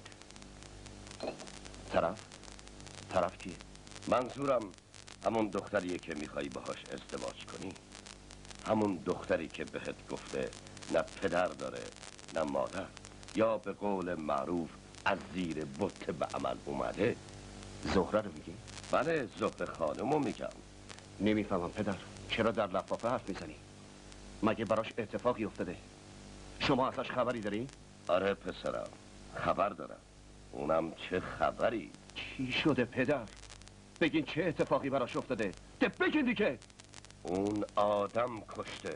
طرف؟ طرف کیه؟ منظورم همون دختریه که میخوایی باهاش ازدواج کنی، همون دختری که بهت گفته نه پدر داره نه مادر، یا به قول معروف از زیر بت به عمل اومده. زهره رو میگی؟ بله، زهره خانمو میگم. نمیفهمم پدر، چرا در لفافه حرف میزنی؟ مگه براش اتفاقی افتاده؟ شما ازش خبری داری؟ آره پسرم، خبر دارم. اونم چه خبری؟ چی شده پدر؟ بگین چه اتفاقی براش افتاده؟ ده بگین دیگه. اون آدم کشته.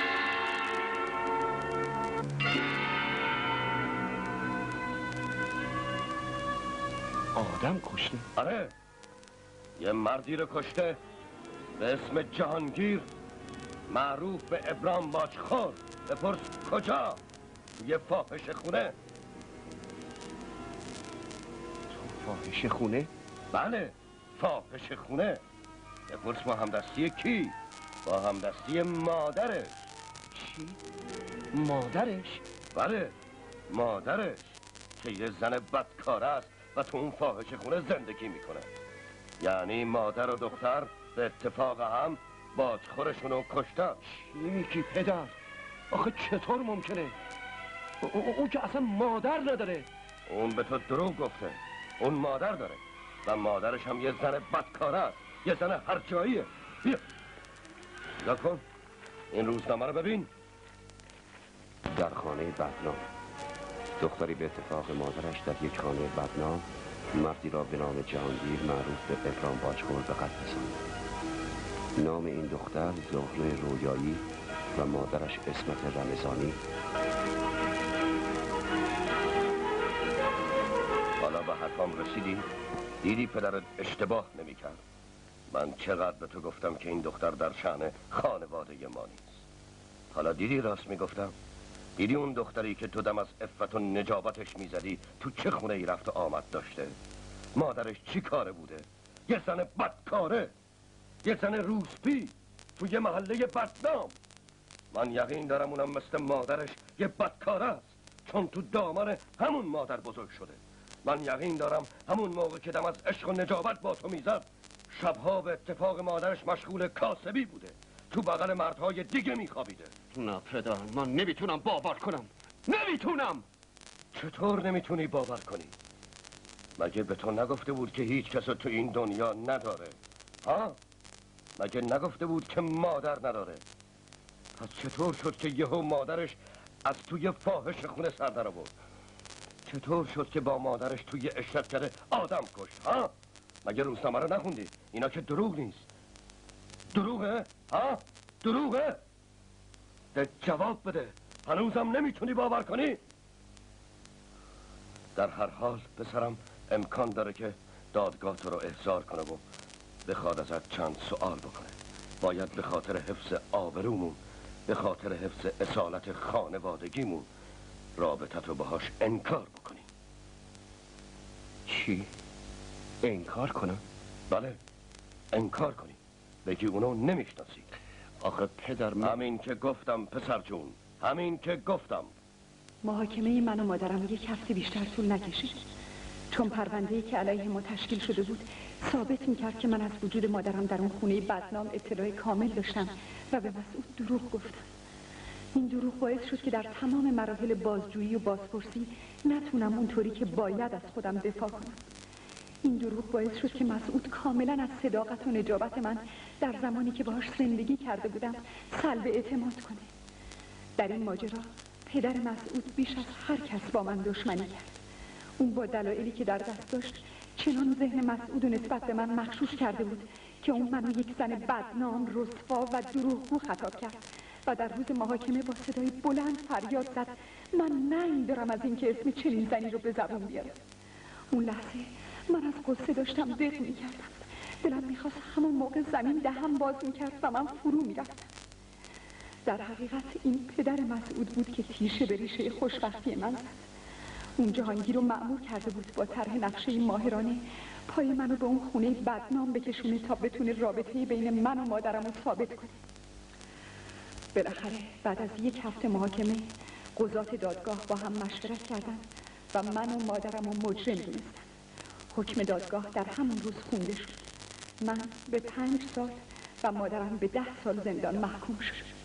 آدم کشته؟ آره، یه مردی رو کشته به اسم جهانگیر، معروف به ابرام باجخور. بپرس کجا؟ یه فاحشه خونه. تو فاحشه خونه؟ بله، فاحشه خونه. بپرس با همدستی کی؟ با همدستی مادرش. چی؟ مادرش؟ بله، مادرش که یه زن بدکاره است و تو اون فاحشه خونه زندگی میکنه. یعنی مادر و دختر به اتفاق هم باجخورشون رو کشتن. چی میگی پدر؟ آخه چطور ممکنه؟ اون که اصلا مادر نداره. اون به تو دروغ گفته. اون مادر داره و مادرش هم یه زن بدکاره است، یه زن هر جاییه. بیا نگاه کن، این روزنامه رو ببین. در خانه بدنام، دختری به اتفاق مادرش در یک خانه بدنام مردی را به نام جهانگیر معروف به ابرام باجخور به قتل رساند. نام این دختر زهره رویایی و مادرش اسمت رمضانی. حالا به حرفام رسیدی؟ دیدی پدرت اشتباه نمی‌کرد. من چقدر به تو گفتم که این دختر در شأن خانواده ما نیست. حالا دیدی راست میگفتم؟ دیدی اون دختری که تو دم از عفت و نجابتش میزدی تو چه خونه ای رفت و آمد داشته؟ مادرش چی کاره بوده؟ یه زن بدکاره، یه زن روسپی تو یه محله بدنام. من یقین دارم اونم مثل مادرش یه بدکاره است، چون تو دامن همون مادر بزرگ شده. من یقین دارم همون موقع که دم از عشق و نجابت با تو میزد، شبها به اتفاق مادرش مشغول کاسبی بوده، تو بغل مردهای دیگه میخوابیده. نه پدر، من نمیتونم باور کنم. نمیتونم. چطور نمیتونی باور کنی؟ مگه به تو نگفته بود که هیچ کس تو این دنیا نداره؟ ها؟ مگه نگفته بود که مادر نداره؟ پس چطور شد که یهو مادرش از توی فاحش خونه سر در آورد؟ چطور شد که با مادرش توی اشرتگره آدم کشت؟ ها؟ مگه روزنامه رو نخوندی؟ اینا که دروغ نیست. دروغه؟ ها؟ دروغه؟ ده جواب بده. هنوزم نمیتونی باور کنی؟ در هر حال پسرم امکان داره که دادگاه تو رو احضار کنه و بخواد ازت چند سوال بکنه. باید به خاطر حفظ آبرومون، به خاطر حفظ اصالت خانوادگیمون رابطت رو باهاش انکار بکنی. چی؟ انکار کنم؟ بله، انکار کنی. بگی اونو نمیشناسی. آخه پدر من... همین که گفتم پسر جون، همین که گفتم. محاکمه من و مادرم یک هفته بیشتر طول نکشید، چون پرونده‌ای که علیه ما تشکیل شده بود ثابت میکرد که من از وجود مادرم در اون خونه بدنام اطلاع کامل داشتم و به مسعود دروغ گفتم. این دروغ باعث شد که در تمام مراحل بازجویی و بازپرسی نتونم اونطوری که باید از خودم دفاع کنم. این دروغ باعث شد که مسعود کاملا از صداقت و نجابت من در زمانی که باهاش زندگی کرده بودم سلب اعتماد کنه. در این ماجرا پدر مسعود بیش از هر کس با من دشمنی کرد. اون با دلایلی که در دست داشت چنان ذهن مسعود و نسبت به من مغشوش کرده بود که اون منو یک زن بدنام، رسوا و دروغگو خطاب کرد و در روز محاکمه با صدای بلند فریاد زد من ننگ دارم از اینکه اسم چنین زنی رو به زبون بیارم. اون لحظه من از قصه داشتم دق می‌کردم. دلم می‌خواست همون موقع زمین دهم باز می‌کرد و من فرو می‌رفتم. در حقیقت این پدر مسعود بود که تیشه به ریشه خوشبختی من زد. اون جهانگیر رو مأمور کرده بود با طرح نقشه ماهرانه پای منو به اون خونه بدنام بکشونه تا بتونه رابطه بین من و مادرم رو ثابت کنه. بالاخره بعد از یک هفته محاکمه قضات دادگاه با هم مشورت کردن و من و مادرم رو مجرم دونستن. حکم دادگاه در همون روز خونده شد. من به پنج سال و مادرم به ده سال زندان محکوم شد.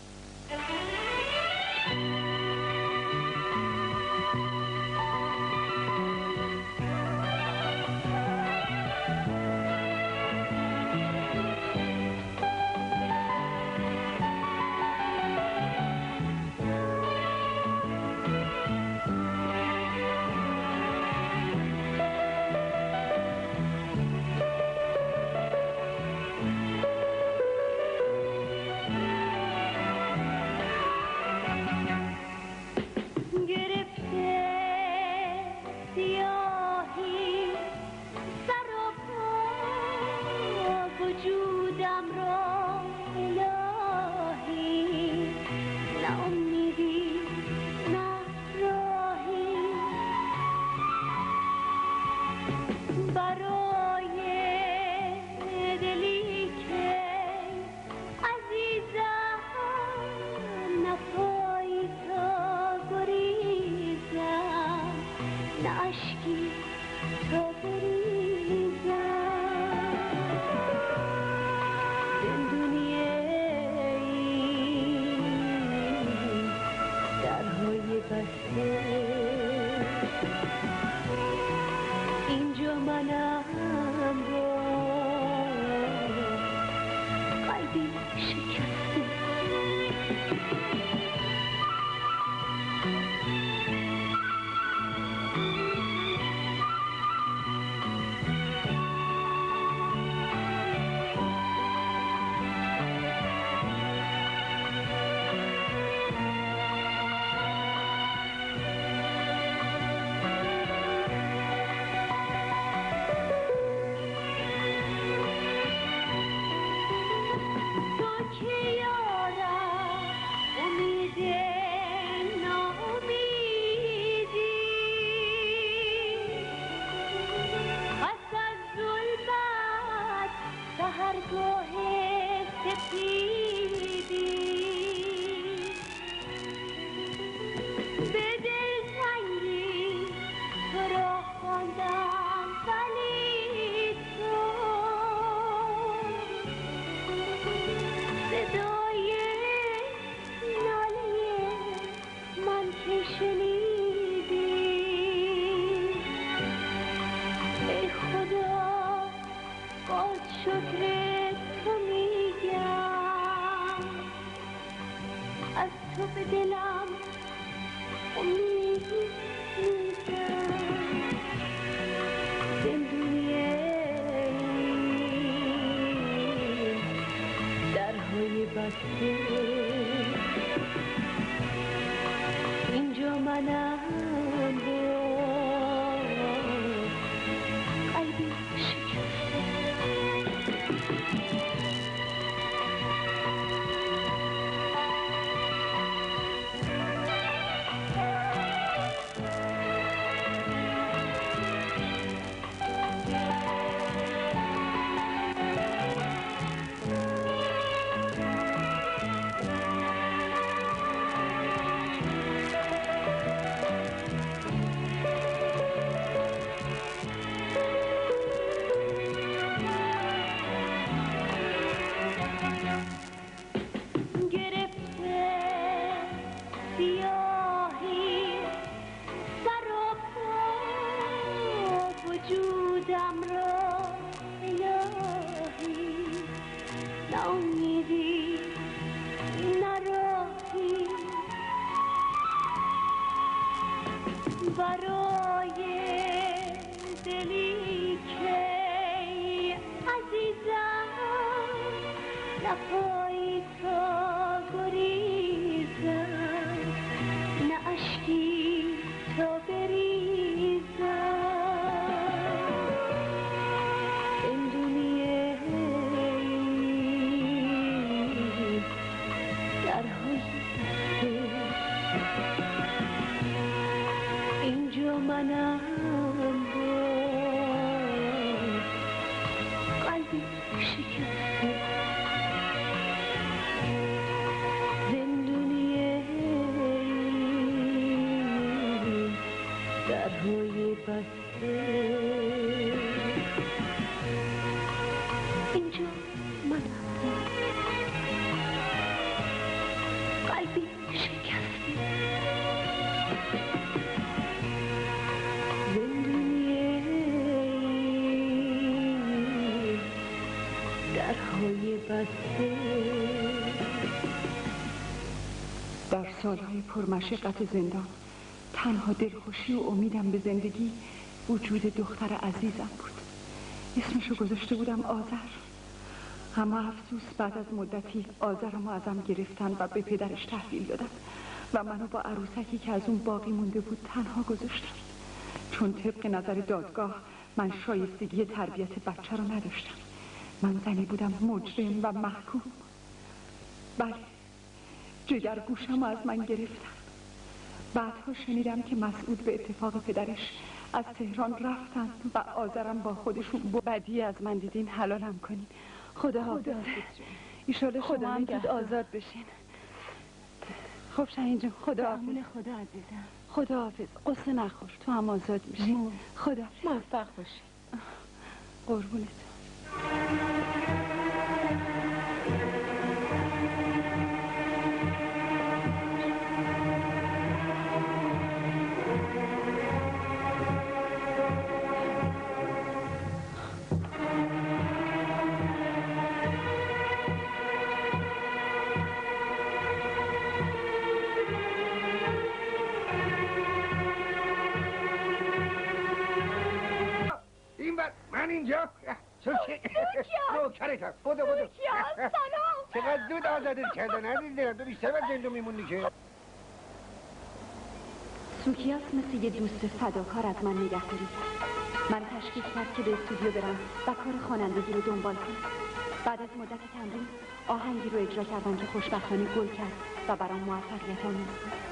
اینجا منم قلبی همراه الهی نه امیدی نه راهی برای دلی که عزیزم نه پایی تا گریزم نه اشکی تا بریزم این دنیای درهای بسته اینجا منم با قلبی شکسته زندونیه درهای بسته اینجا منم با قلبی شکسته درهای بسته در سالهای پرمشقت زندان تنها دلخوشی و امیدم به زندگی وجود دختر عزیزم بود. اسمشو گذاشته بودم آذر. اما افسوس بعد از مدتی آذرمو ازم گرفتن و به پدرش تحویل دادن و منو با عروسکی که از اون باقی مونده بود تنها گذاشتن، چون طبق نظر دادگاه من شایستگی تربیت بچه رو نداشتم. من زنی بودم مجرم و محکوم. بله، جگر گوشم از من گرفتن. بعدها شنیدم که مسعود به اتفاق پدرش از تهران رفتن و آذرم با خودشون با بدی از من دیدین حلالم کنین. خدا حافظ. ایشاله شما هم زود آزاد بشین. خب شاهین جون، خدا حافظ. خدا عزیزم. خدا حافظ. قصه نخور، تو هم آزاد میشی. خدا موفق باشی. قربونت. من اینجا نوکرتم. بودو بودو. سلام. چقدر زود آزادت کردن عزیزم. تو بیشتر از زندون میمونی که. سوکیاس مثل یه دوست فداکار از من نگهداری کرد. من تشکیل کرد که به استودیو برم و کار خوانندگی رو دنبال کنم. بعد از مدت تمرین آهنگی رو اجرا کردم که خوشبختانه گل کرد و برام موفقیت آمیز بود.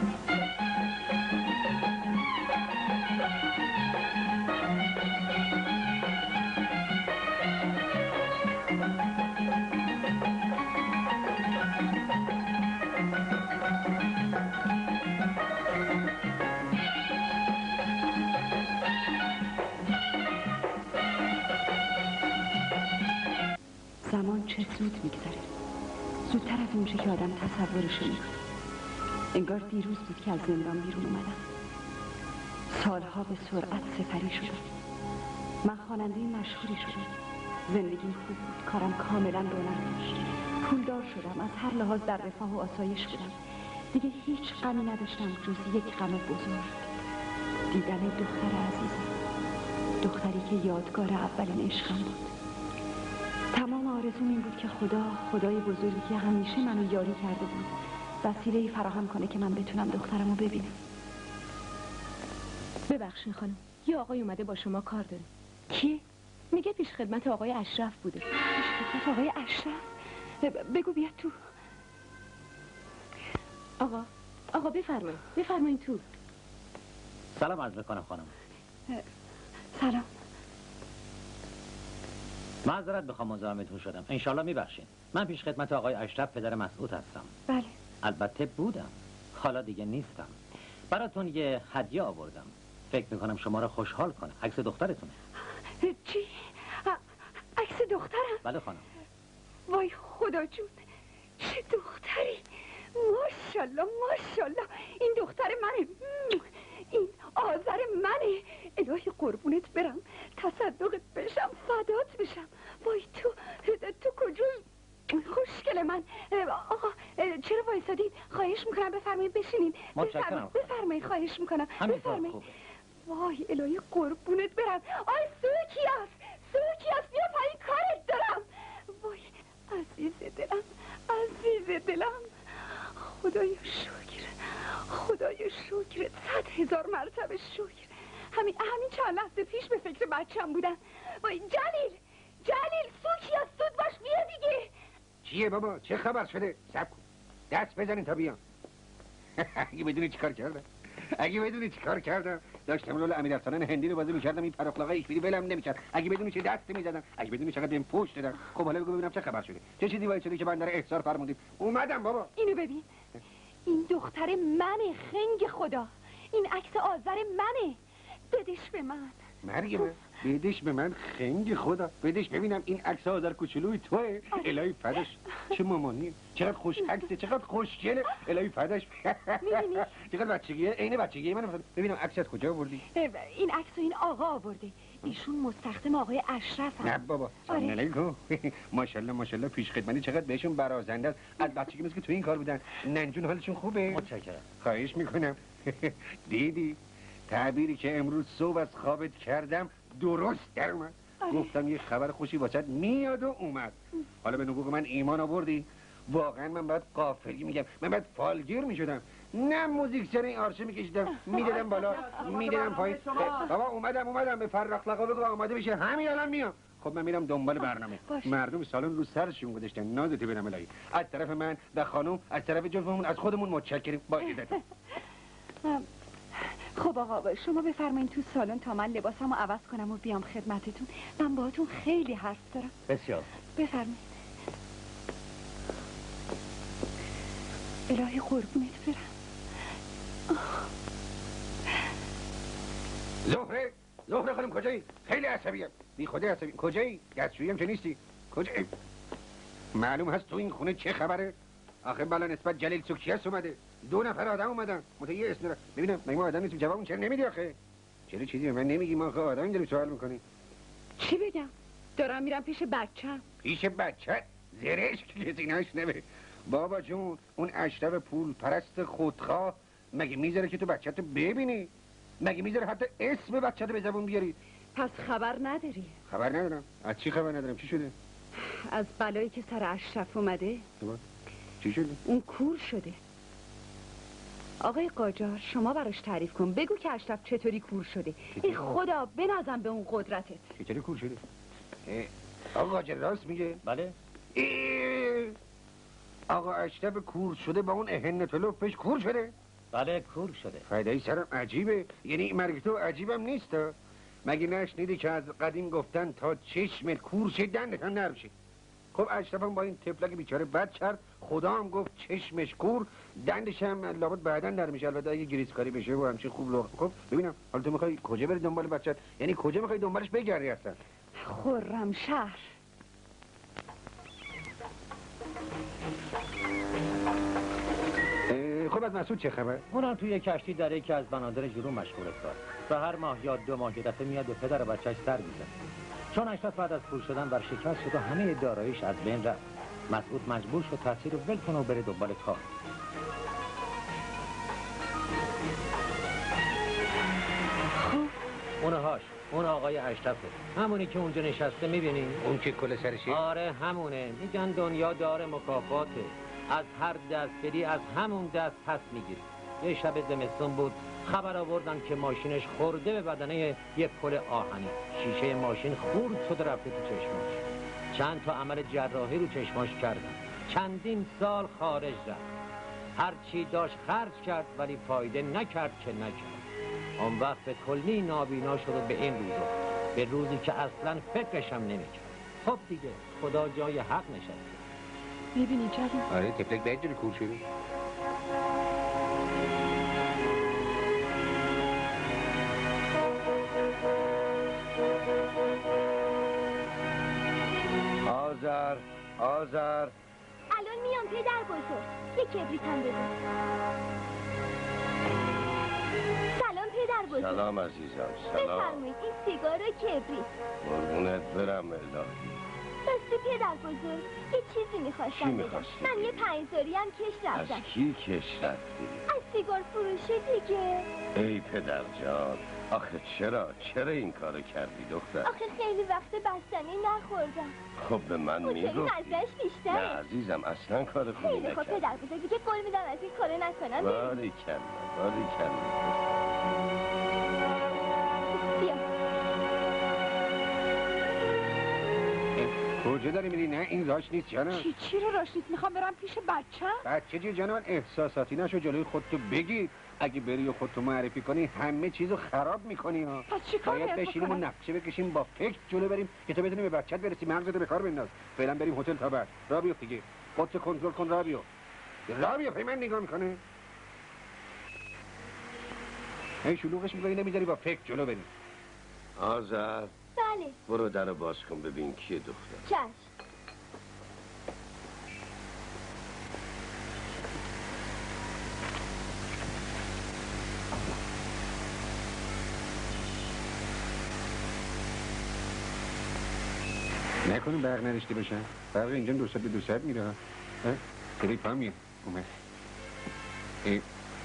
زمان چه زود میگذره، زودتر از اونچه که آدم تصورشو میکنه. انگار دیروز بود که از زندان بیرون اومدم. سالها به سرعت سپری شدم. من خواننده مشهوری شدم. زندگیم خوب بود، کارم کاملا رونق داشت. پولدار شدم، از هر لحاظ در رفاه و آسایش بودم. دیگه هیچ غمی نداشتم جز یک غم بزرگ، دیدن دختر عزیزم، دختری که یادگار اولین عشقم بود. تمام آرزوم این بود که خدا، خدای بزرگی که همیشه منو یاری کرده بود، وسیله‌ای فراهم کنه که من بتونم دخترمو ببینم. ببخشین خانم، یه آقای اومده با شما کار داره. کی؟ میگه پیش خدمت آقای اشرف بوده. پیش خدمت آقای اشرف؟ بگو بیاد تو. آقا، آقا بفرمایید، بفرمایید تو. سلام عرض میکنم خانم. سلام. معذرت بخوام مزاحمتون شدم. انشالله میبخشین. من پیش خدمت آقای اشرف پدر مسعود هستم. بله. البته بودم، حالا دیگه نیستم. براتون یه هدیه آوردم. فکر میکنم شما رو خوشحال کنه. عکس دخترتونه. چی؟ عکس دخترم؟ بله خانم. وای خدا جون، چه دختری! ماشاءالله ماشاءالله، این دختر منه، این آذر منه. الهی قربونت برم، تصدقت بشم، فدات بشم. وای تو تو کجایی؟ خوشگل من. آقا چرا وایسادید؟ خواهش میکنم بفرمایید بشینین. متشکرم. بفرمایید خواهش میکنم. بفرمایید. وای الهی قربونت برم. آی سوکیاس سوکیاس بیا پایین کارت دارم. وای عزیز دلم عزیز دلم. خدایا شکر خدایا شکر صد هزار مرتبه شکر. همین همین چند لحظه پیش به فکر بچم بودم. وای جلیل جلیل سوکیاس زود باش بیا دیگه. چیه بابا چه خبر شده؟ صبر کن دست بزنین تا بیام. اگه بدونی چیکار کردم اگه بدونی چیکار کردم داشتم رول امیرارسلان هندی رو بازی می‌کردم. این پراخلاقه ایشبیری ولم نمی‌کرد. اگه بدونی چه دست می‌زدم اگه بدونی چقدر بهم پوش دادن. خب حالا بگو ببینم چه خبر شده. چه چیزی باعث شده که بندر احضار فرمودید؟ اومدم بابا. اینو ببین این دختر منه خنگ خدا. این عکس آذر منه. بدش به من. مرگ من بدش به من خنگ خدا. بدش ببینم این عکس آذر کوچولوی توئه. الهی فداش چه مامانی چقدر خوش عکسه چقدر خوشگله. الهی فداش می‌بینی چقدر بچگیه عین بچگی من. ببینم عکس از کجا آوردی؟ این عکسو این آقا آورده. ایشون مستخدم آقای اشرف هم. نه بابا سلام علیکم. ماشاءالله ماشاءالله پیش خدمتی چقدر بهشون برازنده است. از بچگی مثل که تو این کار بودن. ننجون حالشون خوبه؟ متشکرم. خواهش میکنم. دیدی تعبیری که امروز صبح از خوابت کردم درست در اومد. گفتم یه خبر خوشی واسط میاد و اومد. حالا به نبوغ من ایمان آوردی. واقعا من باید قافلی میگم من باید فالگیر میشدم. نه موزیک سر این آرشه میکشیدم میدادم بالا میدادم پایین. بابا اومدم اومدم به فرخ لقا بگو آماده بشه همین الان میام. خب من میرم دنبال برنامه. مردم سالن رو سرشون گذاشتن نازتی برم الهی. از طرف من و خانم از طرف جلومون از خودمون متشکریم. با عزت. خب آقا شما بفرمایید تو سالن تا من لباسمو عوض کنم و بیام خدمتتون. من باهاتون خیلی حرف دارم. بسیار. بفرمایید. الهی قربونت برم. زهره زهره خانم کجایی؟ خیلی عصبیم. بی خودی عصبی. کجایی؟ دستشویی هم که نیستی. کجایی؟ معلوم هست تو این خونه چه خبره؟ آخه بالا نسبت جلیل سوکیاس اومده. دو نفر آدم اومدن. متأ یه اسم ببینم مگه ما آدم نیستیم؟ جوابمون چرا نمیدی آخه؟ چرا چیزی من نمیگی؟ ما آخه آدمی داریم سوال میکنی. چی بگم؟ دارم میرم پیش بچه‌م. پیش بچه؟ زرشک که سینه‌اش نبه. بابا جون اون اشرف پول پرست خودخواه مگه میذاره که تو بچه‌تو ببینی؟ مگه میذاره حتی اسم بچه‌تو به زبون بیاری؟ پس خبر نداری؟ خبر ندارم. از چی خبر ندارم؟ چی شده؟ از بلایی که سر اشرف اومده. چی شده؟ اون کور شده. آقای قاجار شما براش تعریف کن. بگو که اشرف چطوری کور شده. ای خدا بنازم به اون قدرتت. چطوری کور شده؟ آقا قاجار راست میگه؟ بله. آقا اشرف کور شده با اون اهنت لفش کور شده؟ بله کور شده. فایده سرم عجیبه. یعنی مرگ تو عجیبم نیست. مگه نشنیدی که از قدیم گفتن تا چشمت کور شه دندت هم نرم شه؟ خب اشرف هم با این تفلک بیچاره بد کرد. خدا هم گفت چشمش کور دندش هم لابد بعدا در میشه. البته اگه گریزکاری بشه و همچین خوب لغ. خب ببینم حالا تو میخوای کجا بری دنبال بچت؟ یعنی کجا میخوای دنبالش بگردی اصلا؟ خرمشهر. خب از مسعود چه خبر؟ اونم توی کشتی در یکی از بنادر جنوب مشغول کار. و هر ماه یا دو ماه یه دفعه میاد به پدر بچه‌اش سر میزنه. چون اشرف بعد از کور شدن ورشکست شد و همه داراییش از بین رفت. مسعود مجبور شد تحصیل رو ول کنه و بره دنبال کار. اونهاش اون آقای اشرفه، همونی که اونجا نشسته میبینی؟ اون که کل سرشه؟ آره همونه. میگن دنیا دار مکافاته. از هر دست بدی از همون دست پس میگیری. یه شب زمستون بود خبر آوردن که ماشینش خورده به بدنه یه پل آهنی. شیشه ماشین خورد شده رفته تو چشماش. چند تا عمل جراحی رو چشماش کردن. چندین سال خارج رفت. هر چی داشت خرج کرد ولی فایده نکرد که نکرد. اون وقت به کلی نابینا شد و به این روز به روزی که اصلا فکرش هم نمیکرد. خب دیگه خدا جای حق نشسته. میبینی جلیل؟ آره تفلک به جوری کور شده. آذر آذر الان میام پدر بزرگ. یه کبریت هم بده. سلام پدر پدر بزرگ. سلام عزیزم، سلام. بفرمایید این سیگار و کبریت. قربونت برم الهی. راستی پدر بزرگ یه چیزی میخواستم چی بگم. می‌خواستی؟ من یه پنجزاری هم کش رفتم. از کی کش رفتی؟ از سیگار فروشه دیگه. ای پدر جان، آخه چرا؟ چرا این کارو کردی دختر؟ آخه خیلی وقت بستنی نخوردم. خب به من مطمئن میگفتی. ازش نه بیشتره. عزیزم اصلا کار خوبی خیلی خوب نکردی. پدر بزرگ دیگه قول میدم از این کارو نکنم. باری کلا باری کلا. بیا. کجا داری میری؟ نه این راش نیست جانم. چی چی رو راش نیست؟ میخوام برم پیش بچم. بچه جی جانم، احساساتی نشو، جلوی خودتو بگیر. اگه بری و خودتو معرفی کنی همه چیزو خراب میکنی ها. پس چی کار باید باید بشینیم و بکنم؟ نقشه بکشیم با فکر جلو بریم که تو بتونی به بچت برسی، مغزتو به کار بنداز. فعلا بریم هتل تا بعد. راه بیفت دیگه. خودتو کنترل کن، راه بیفت. راه بیفت، من نگاه میکنه. هی شلوغش میکنی نمیذاری با فکر جلو بریم. آذر بله. برو درو باز کن ببین کیه دختر. چشم. نکنه برق نداشته باشن. برق اینجا دو ساعت به دو ساعت میره. تریپ هم میاد. اومد. ای.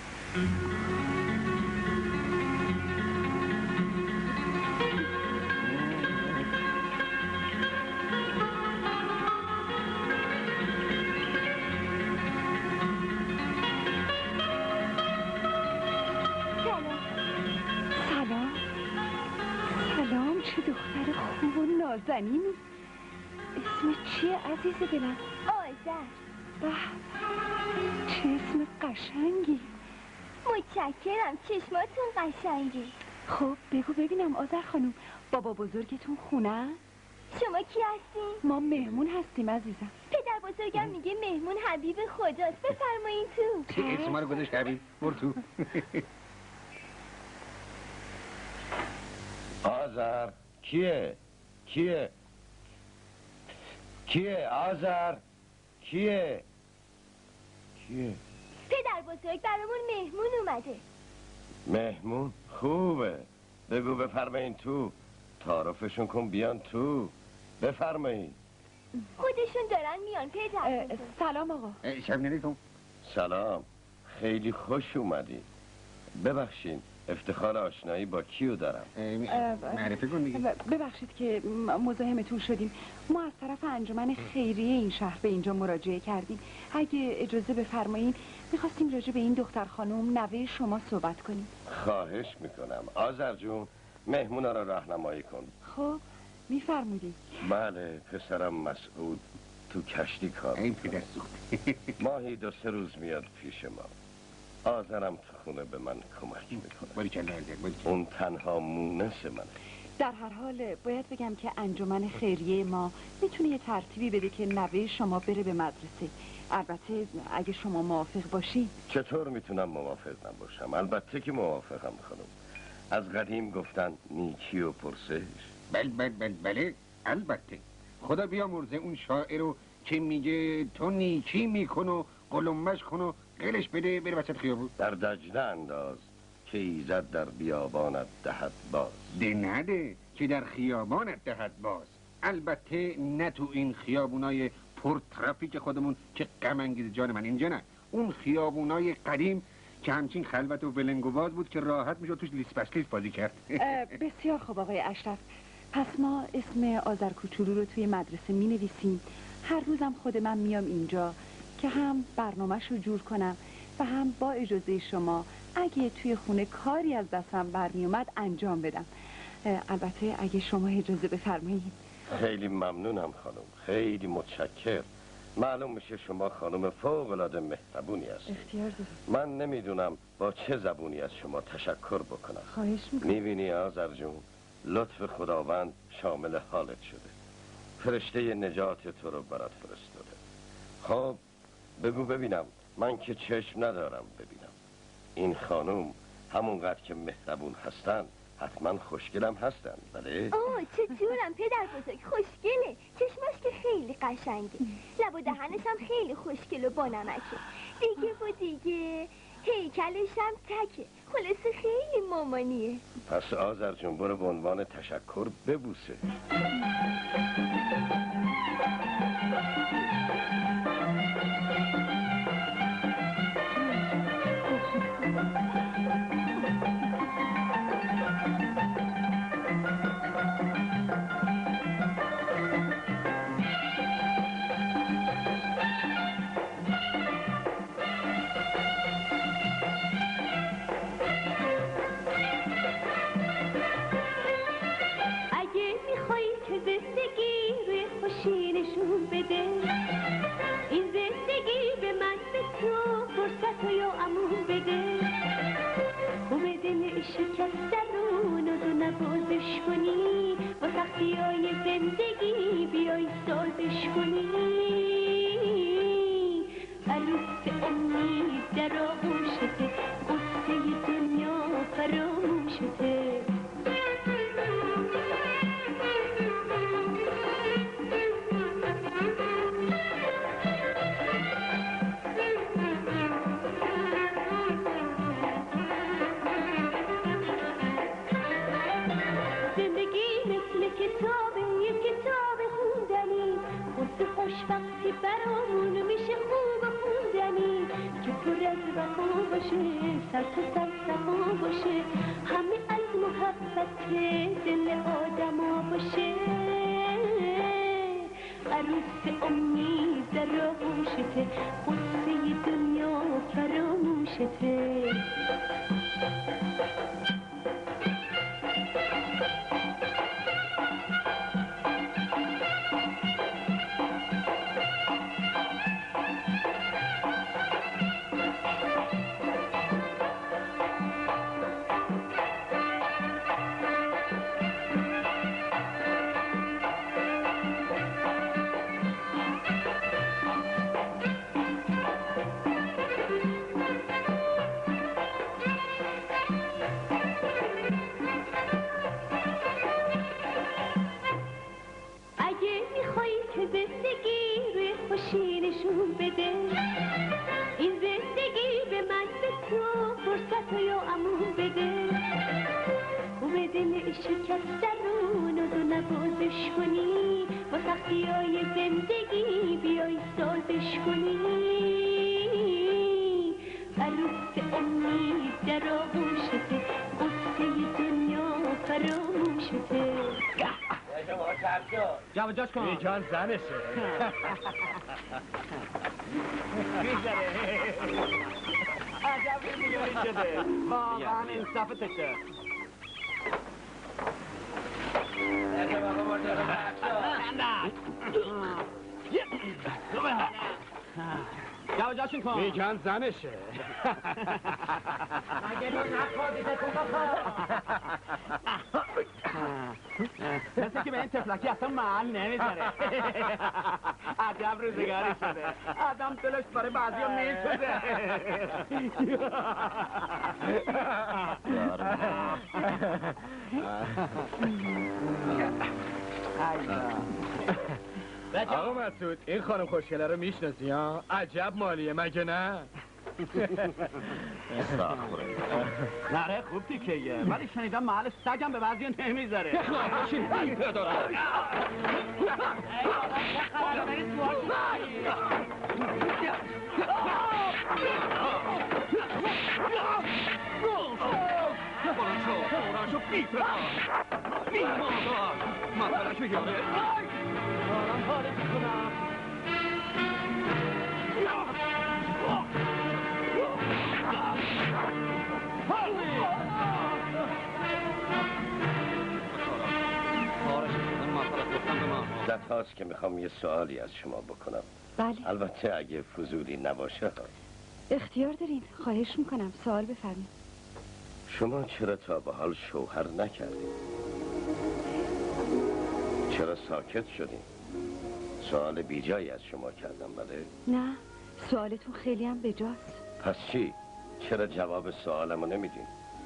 سلام. سلام، چه دختر خوب و نازنینی. اسم چیه عزیز دلم؟ آذر. به، چه اسم قشنگی. متشکرم، چشماتون قشنگه. خب بگو ببینم آذر خانم، بابا بزرگتون خونه؟ شما کی هستین؟ ما مهمون هستیم عزیزم. پدر بزرگم میگه مهمون حبیب خداست. بفرمایین تو. چه اسم رو گذاشت حبیب؟ بر تو. آذر کیه؟ کیه؟ کیه؟ آذر کیه؟ کیه؟ پدر بزرگ برامون مهمون اومده. مهمون؟ خوبه. بگو بفرمایین تو. تعارفشون کن بیان تو. بفرمایین. خودشون دارن میان پدر بزرگ. سلام آقا. شب نریتون. سلام. خیلی خوش اومدی. ببخشین افتخار آشنایی با کیو دارم؟ معرفی کن دیگه. ببخشید که مزاحمتون شدیم. ما از طرف انجمن خیریه این شهر به اینجا مراجعه کردیم. اگه اجازه بفرمایین میخواستیم راجع به این دختر خانم نوه شما صحبت کنیم. خواهش میکنم. آذر جون مهمونا را راهنمایی کن. خب میفرمودید. بله پسرم مسعود تو کشتی کار این پدر سوخت. ماهی دو سه روز میاد پیش ما. آذرم تو خونه به من کمک میکنه. باری کلا آذر باری کلا. اون تنها مونس منه. در هر حال باید بگم که انجمن خیریه ما میتونه یه ترتیبی بده که نوه شما بره به مدرسه. البته اگه شما موافق باشی. چطور میتونم موافق نباشم؟ البته که موافقم خانم. از قدیم گفتن نیکی و پرسش. بل بل بل بله البته. خدا بیامرزه اون شاعر رو که میگه تو نیکی میکن و قلمش کن و قلش بده بره وسط خیابون. در دجله انداز که ایزد در بیابانت دهد باز. ده نده که در خیابانت دهد باز. البته نه تو این خیابونای پر ترافیک خودمون که غم انگیز جان من، اینجا نه. اون خیابونای قدیم که همچین خلوت و ولنگواز بود که راحت میشد توش لیس پشلیس بازی کرد. بسیار خوب آقای اشرف. پس ما اسم آذر کوچولو رو توی مدرسه می نویسیم. هر روزم خود من میام اینجا که هم برنامه‌ش رو جور کنم و هم با اجازه شما اگه توی خونه کاری از دستم برمی اومد انجام بدم. البته اگه شما اجازه بفرمایید. خیلی ممنونم خانم. خیلی متشکر. معلوم میشه شما خانم فوق العاده مهربونی هستید. اختیار دارید. من نمیدونم با چه زبونی از شما تشکر بکنم. خواهش میکنم. میبینی آذر جون لطف خداوند شامل حالت شده. فرشته نجات تو رو برات فرستاده. خب بگو ببینم، من که چشم ندارم ببینم. این خانم همونقدر که مهربون هستن حتما خوشگلم هستن، بله؟ اوه چه جورم پدر بزرگ، خوشگله. چشماش که خیلی قشنگه. لب و دهنش هم خیلی خوشگل و بانمکه. دیگه و دیگه هیکلش هم تکه. خلاصه خیلی مامانیه. پس آذر جون برو به عنوان تشکر ببوسه. جابجاش کن. میجان زنشه. میگذره. عجب میگاری شده. واقعا انصافتشه. جابجاشون کن. میجان زنشه. اگه تو نخوادی مثل که به این تفلکی اصلا محل نمیذاره. عجب روزگاری شده. آدم دلش برای بعضی ها میل شده. آقا مسعود این خانم خوشگله رو میشناسی ها؟ عجب مالیه مگه نه؟ نره خوب تیکیه ولی شنیدم محل سگم به بعضی نمیذاره. مدت هاست که میخوام یه سوالی از شما بکنم. بله. البته اگه فضولی نباشه. اختیار دارین. خواهش میکنم سوال بفرمایید. شما چرا تا به حال شوهر نکردید؟ چرا ساکت شدین؟ سوال بیجایی از شما کردم بله؟ نه سوالتون خیلی هم بجاست. پس چی؟ چرا جواب سوالمو نمیدین؟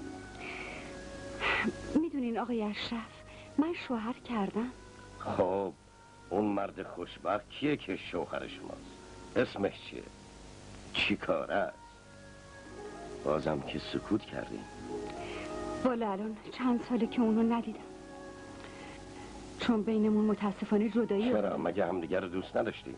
میدونین آقای اشرف من شوهر کردم. خب اون مرد خوشبخت کیه که شوهر شماست؟ اسمش چیه؟ چی کاره است؟ بازم که سکوت کردیم. والا الان چند ساله که اونو ندیدم، چون بینمون متاسفانه جدایی. چرا؟ مگه همدیگر رو دوست نداشتیم؟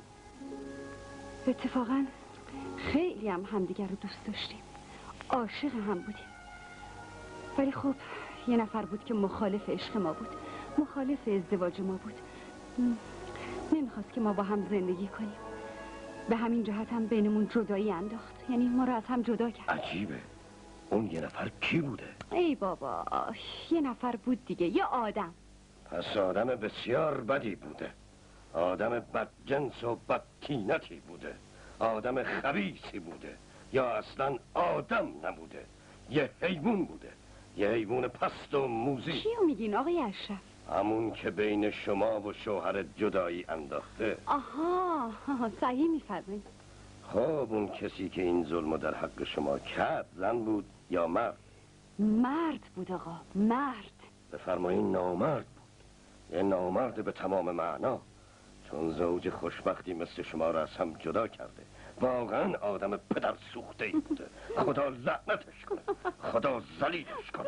اتفاقا خیلی هم همدیگر رو دوست داشتیم، عاشق هم بودیم. ولی خب یه نفر بود که مخالف عشق ما بود، مخالف ازدواج ما بود. نمیخواست که ما با هم زندگی کنیم. به همین جهت هم بینمون جدایی انداخت، یعنی ما رو از هم جدا کرد. عجیبه. اون یه نفر کی بوده؟ ای بابا، یه نفر بود دیگه، یه آدم. پس آدم بسیار بدی بوده، آدم بدجنس و بدطینتی بوده، آدم خبیثی بوده، یا اصلا آدم نبوده، یه حیوان بوده، یه حیوان پست و موزی. چیو میگین آقای اشرف؟ همون که بین شما و شوهر جدایی انداخته. آها، صحیح میفرمایید. خب اون کسی که این ظلمو در حق شما کرد زن بود یا مرد؟ مرد بود آقا، مرد. بفرمایین نامرد بود، یه نامرد به تمام معنا، چون زوج خوشبختی مثل شما را از هم جدا کرده. واقعا آدم پدر سوخته ای بوده. خدا لعنتش کنه، خدا ذلیلش کنه.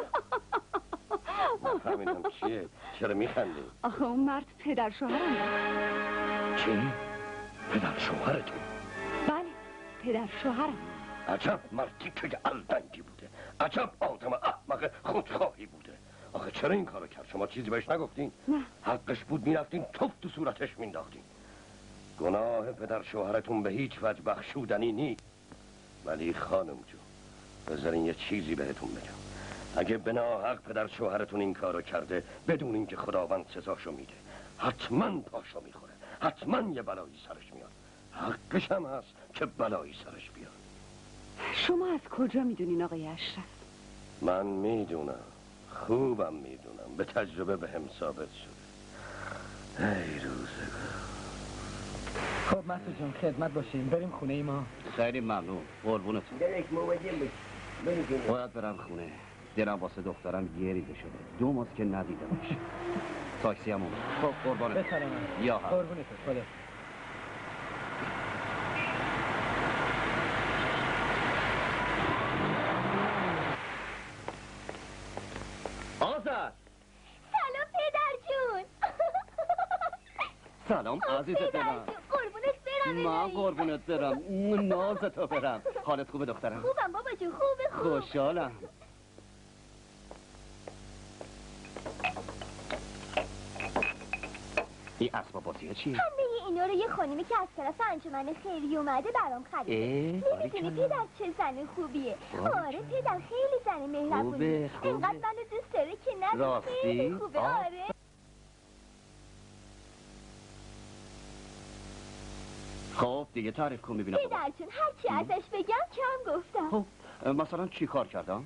نفهمیدم چیه؟ چرا میخندی؟ آخه اون مرد پدر شوهرم بود. چی؟ پدر شوهرتون؟ بله، پدر شوهرم. عجب مردی که الدنگی بوده، عجب آدم احمق خودخواهی بوده. آخه چرا این کارو کرد؟ شما چیزی بهش نگفتین؟ نه. حقش بود میرفتین توف تو صورتش مینداختین. گناه پدر شوهرتون به هیچ وجه بخشودنی نی. ولی خانم جو، بذارین یه چیزی بهتون بگم. اگه به ناحق پدر شوهرتون این کارو کرده، بدون اینکه خداوند سزاشو میده، حتما پاشو میخوره، حتما یه بلایی سرش میاد. حقش هم هست که بلایی سرش بیاد. شما از کجا میدونین آقای اشرف؟ من میدونم، خوبم میدونم، به تجربه به هم ثابت شده. ای روزگار. خب مسعود جان خدمت باشیم، بریم خونه ای ما. خیلی ممنون، قربونتون. باید برم خونه، دلم واسه دخترم گریده شده، دو ماست که ندیدمش. تاکسی هم اومد. خب قربانت. بسلامت. یا هم قربونت خدا. آزر. سلام پدر جون. سلام عزیز دلم. قربونت برم. من قربونت برم، نازتو برم. حالت خوبه دخترم؟ خوبم بابا جون، خوبه خوب. خوشحالم. این اسباب بازیه چیه؟ همه اینا رو یه خانمی که از طرف انجمن خیری اومده برام خریده. نمی‌دونی پدر چه زن خوبیه. آره پدر خیلی زن مهربونی، اینقدر منو دوست داره که نه خیلی خوبه. آره خب دیگه تعریف کن ببینم. پدر جون هرچی ازش بگم کم گفتم. خب مثلا چی کار کردم؟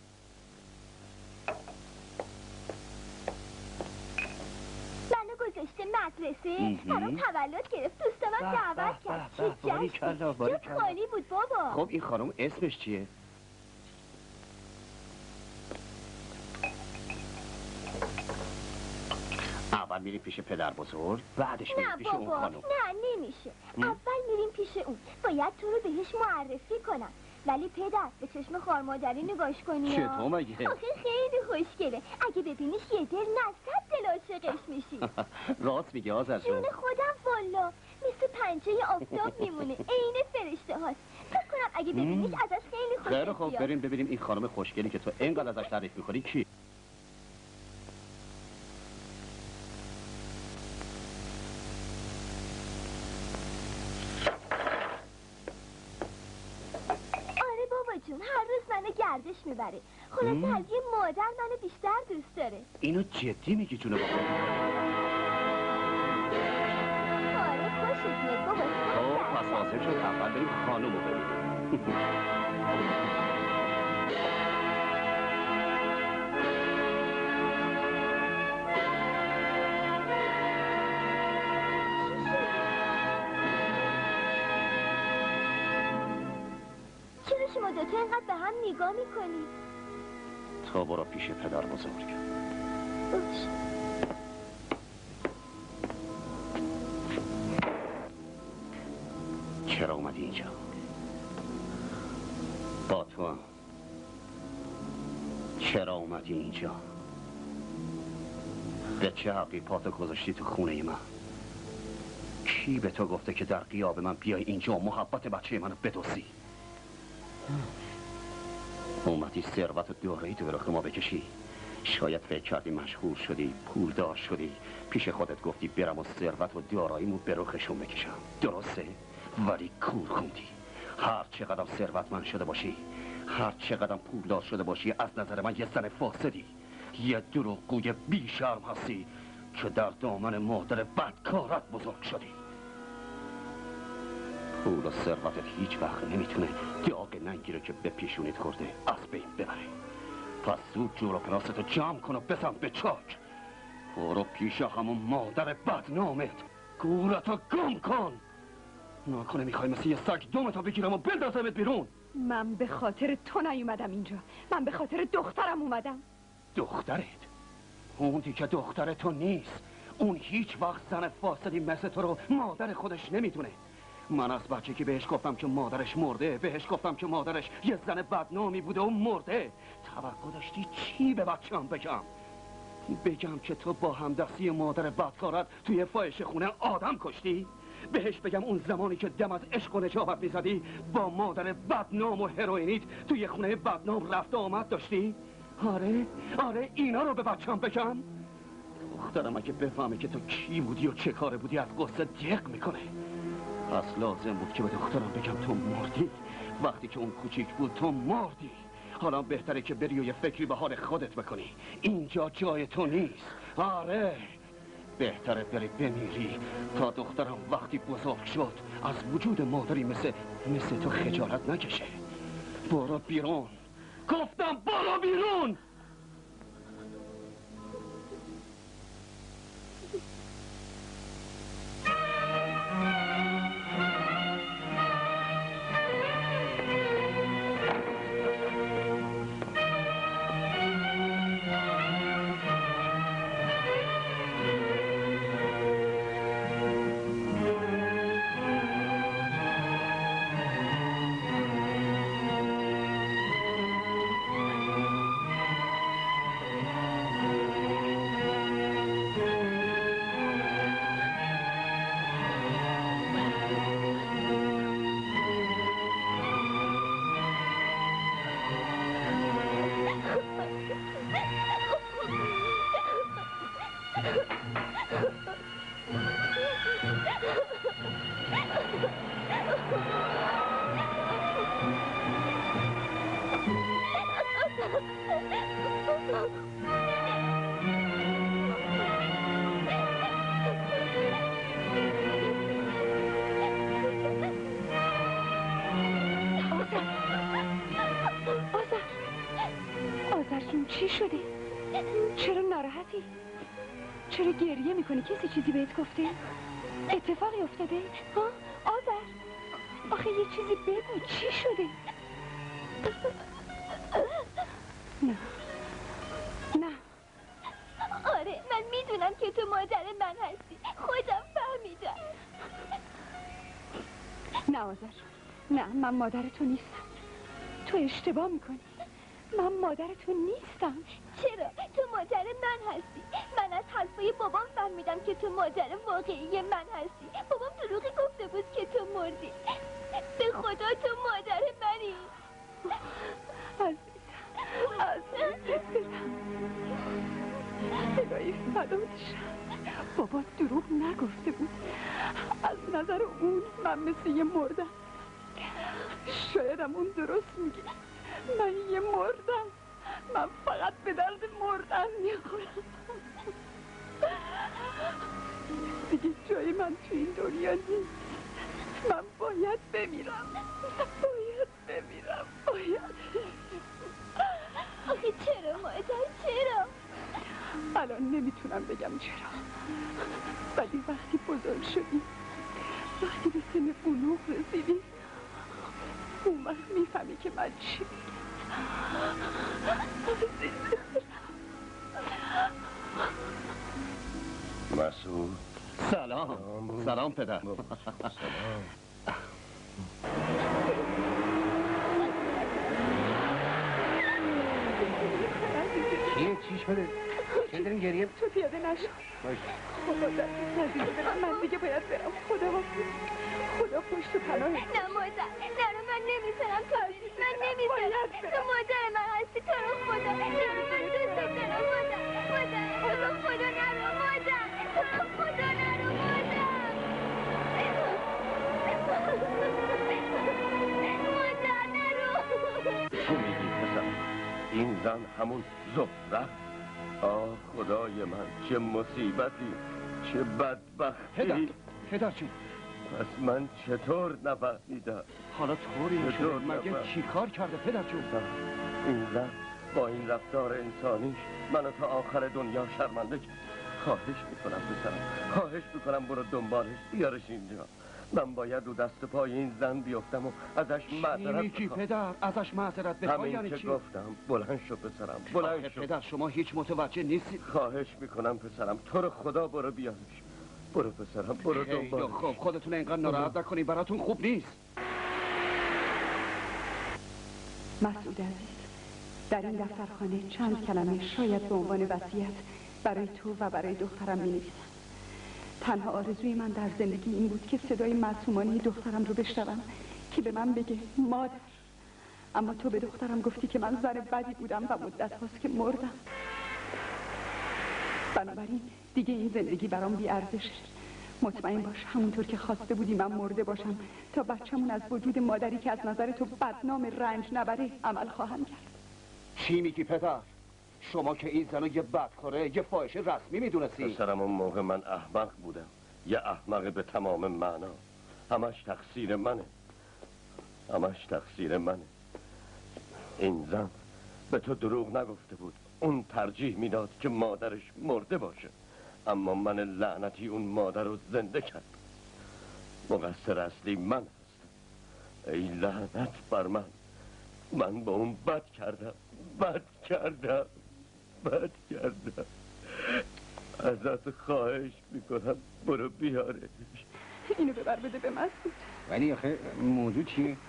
گذاشته مدرسه، برام تولد گرفت، دوستانم دعوت کرد. چه جشنی، جا خالی بود بابا. خب این خانم اسمش چیه؟ اول میریم پیش پدر بزرگ، بعدش میریم پیش اون خانم. نه نمیشه، اول میریم پیش اون، باید تو رو بهش معرفی کنم. ولی پدر به چشم خوار مادری نگاش کنی. چطور مگه؟ آخه خیلی خوشگله، اگه ببینیش یه دل نه صد دل عاشقش میشی. راست میگه آزر جون. جون خودم والا مثل پنجه آفتاب میمونه، عین فرشته هاست. فکر کنم اگه ببینیش ازش خیلی خوشت خیلی خوب بریم ببینیم این خانم خوشگلی که تو اینقدر ازش تعریف میکنی کی؟ جون هر روز منو گردش میبره. خلاصه از یه مادر منو بیشتر دوست داره. اینو جدی میگی جونه بابا؟ آره خوشت میاد بابا. خب پس حاضر شد اول بریم خانومو ببینیم. شما دوتا اینقدر به هم نگاه میکنی؟ تا برو پیش پدر بزرگ. باش. چرا اومدی اینجا؟ با تو آوردی اینجا؟ به چه حقی پاتو گذاشتی تو خونه من؟ کی به تو گفته که در غیاب من بیای اینجا و محبت بچه منو بدوسی؟ اومدی ثروت و دارایی تو به رخ ما بکشی؟ شاید فکر کردی مشهور شدی، پولدار شدی، پیش خودت گفتی برم و ثروت و داراییمو به رخشون بکشم. درسته؟ ولی کور خوندی. هر چقدر ثروتمند شده باشی، هر چقدر پولدار شده باشی، از نظر من یه زن فاسدی، یه دروغگوی بیشرم هستی که در دامن مادر بدکارت بزرگ شدی. پول و ثروتت هیچ وقت نمیتونه داغ ننگی رو که به پیشونیت خورده از بین ببره. پس زود جور و پلاستو جمع کن و بزن به چاک. برو پیش همون مادر بدنامت، گورتو گم کن. ناکنه میخوای مثل یه سگ دومتو بگیرم و بندازمت بیرون. من به خاطر تو نیومدم اینجا، من به خاطر دخترم اومدم. دخترت؟ اون دیگه دختر تو نیست. اون هیچ وقت زن فاسدی مثل تو رو مادر خودش نمیدونه. من از بچه که بهش گفتم که مادرش مرده، بهش گفتم که مادرش یه زن بدنامی بوده و مرده. توقع داشتی چی به بچه‌ام بگم؟ بگم که تو با همدستی مادر بدکارت توی فاحشه خونه آدم کشتی؟ بهش بگم اون زمانی که دم از عشق و نجابت میزدی با مادر بدنام و هروئینیت توی خونه بدنام رفت و آمد داشتی؟ آره؟ آره اینا رو به بچه‌ام بگم؟ دخترم اگه بفهمه که تو کی بودی و چه کاره بودی از قصه دق میکنه. پس لازم بود که به دخترم بگم تو مردی. وقتی که اون کوچیک بود تو مردی. حالا بهتره که بری و یه فکری به حال خودت بکنی. اینجا جای تو نیست. آره بهتره بری بمیری تا دخترم وقتی بزرگ شد از وجود مادری مثل مثل تو خجالت نکشه. برو بیرون، گفتم برو بیرون. چی شده؟ چرا ناراحتی؟ چرا گریه میکنی؟ کسی چیزی بهت گفته؟ اتفاقی افتاده؟ ها؟ آذر آخه یه چیزی بگو، چی شده؟ نه نه آره من میدونم که تو مادر من هستی، خودم فهمیدم. نه آذر، نه من مادر تو نیستم. تو اشتباه میکنی. من مادر تو نیستم. چرا؟ تو مادر من هستی. من از حرفای بابام فهمیدم که تو مادر واقعی من هستی. بابام دروغی گفته بود که تو مردی. به خدا تو مادر منی. عزیزم عزیزم الهی فدات شم. بابا دروغ نگفته بود. از نظر اون من مثل یه مردم. شایدم اون درست میگه. من یه مردم. من فقط به درد مردن میخورم. دیگه جای من تو این دنیا نیست. من باید بمیرم. باید بمیرم. باید. آخه چرا مادر؟ چرا؟ الان نمیتونم بگم چرا، ولی وقتی بزرگ شدی، وقتی به سن بلوغ رسیدی، اون وقت میفهمی که من چی مسعود سلام. سلام پدر. سلام. چی پیش بده. چه دارین گریه؟ تو پیاده نشو. باش. خدا در عزیز دلم، من دیگه باید برم. خدا حافظ. خدا پشت و پناه. نه مادر، نرو، من نمیتونم تو بری. من نمیتونم. تو مادر من هستی، تو رو خدا. نرو، من دوست دارم مادر. مادر، تو رو خدا نرو مادر. تو رو خدا نرو مادر. مادر نرو. چی میگی پسر؟ این زن همون زهره؟ آه خدای من، چه مصیبتی، چه بدبختی. پدر پدر جون، پس من چطور نفهمیدم؟ حالا طوری میشه مگه چی کار کرده پدر جون؟ این زن با این رفتار انسانیش منو تا آخر دنیا شرمنده کرد. خواهش میکنم پسرم، خواهش میکنم برو دنبالش بیارش اینجا. من باید رو دست پای این زن بیفتم و ازش معذرت میگی پدر؟ ازش معذرت بخوای یعنی همین چی؟ که گفتم. بلند شو پسرم، بلند شو. پدر شما هیچ متوجه نیستی. خواهش میکنم پسرم، تو رو خدا برو بیارش. برو پسرم، برو دنبالش. خب خودتون اینقدر ناراحت نکنی، براتون خوب نیست. مسعود عزیز، در این دفترخانه چند کلمه شاید به عنوان وصیت برای تو و برای دخترم می‌نویسم. تنها آرزوی من در زندگی این بود که صدای معصومانه دخترم رو بشنوم که به من بگه مادر. اما تو به دخترم گفتی که من زن بدی بودم و مدت هاست که مردم. بنابراین دیگه این زندگی برام بی ارزشه. مطمئن باش همونطور که خواسته بودی من مرده باشم تا بچه‌مون از وجود مادری که از نظر تو بدنام رنج نبره عمل خواهم کرد. چی میگی پدر؟ شما که این زنو یه بدکاره، یه فاحشه رسمی میدونستی؟ پسرم اون موقع من احمق بودم، یه احمق به تمام معنا. همش تقصیر منه، همش تقصیر منه. این زن به تو دروغ نگفته بود، اون ترجیح میداد که مادرش مرده باشه، اما من لعنتی اون مادر رو زنده کرد. مقصر اصلی من هستم. ای لعنت بر من، من با اون بد کردم، بد کردم، بد کردم. ازت خواهش میکنم برو بیارش. اینو ببر بده به مسعود. ولی آخه موضوع چیه؟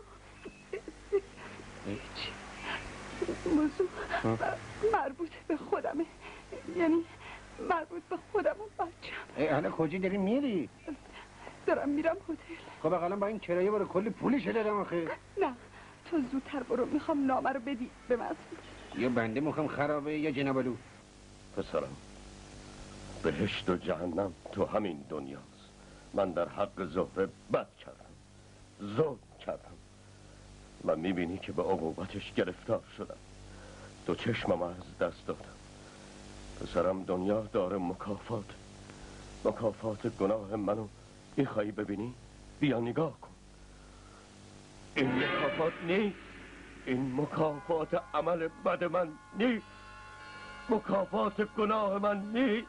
چی؟ موضوع مربوط به خودمه، یعنی مربوط به خودم و بچم. حالا کجا داری میری؟ دارم میرم هتل. خب اقلا با این کرایه برو کلی پولش دادم آخه. نه تو زودتر برو، میخوام نامه رو بدی به مسعود. یا بنده مخم خرابه یا جنابالو. پسرم، بهشت و جهنم تو همین دنیاست. من در حق زهره بد کردم، ظلم کردم و میبینی که به عقوبتش گرفتار شدم. دو چشمم از دست دادم. پسرم، دنیا داره مکافات، مکافات گناه منو میخوایی ببینی؟ بیا نگاه کن. این مکافات نیست، این مکافات عمل بد من نیست، مکافات گناه من نیست.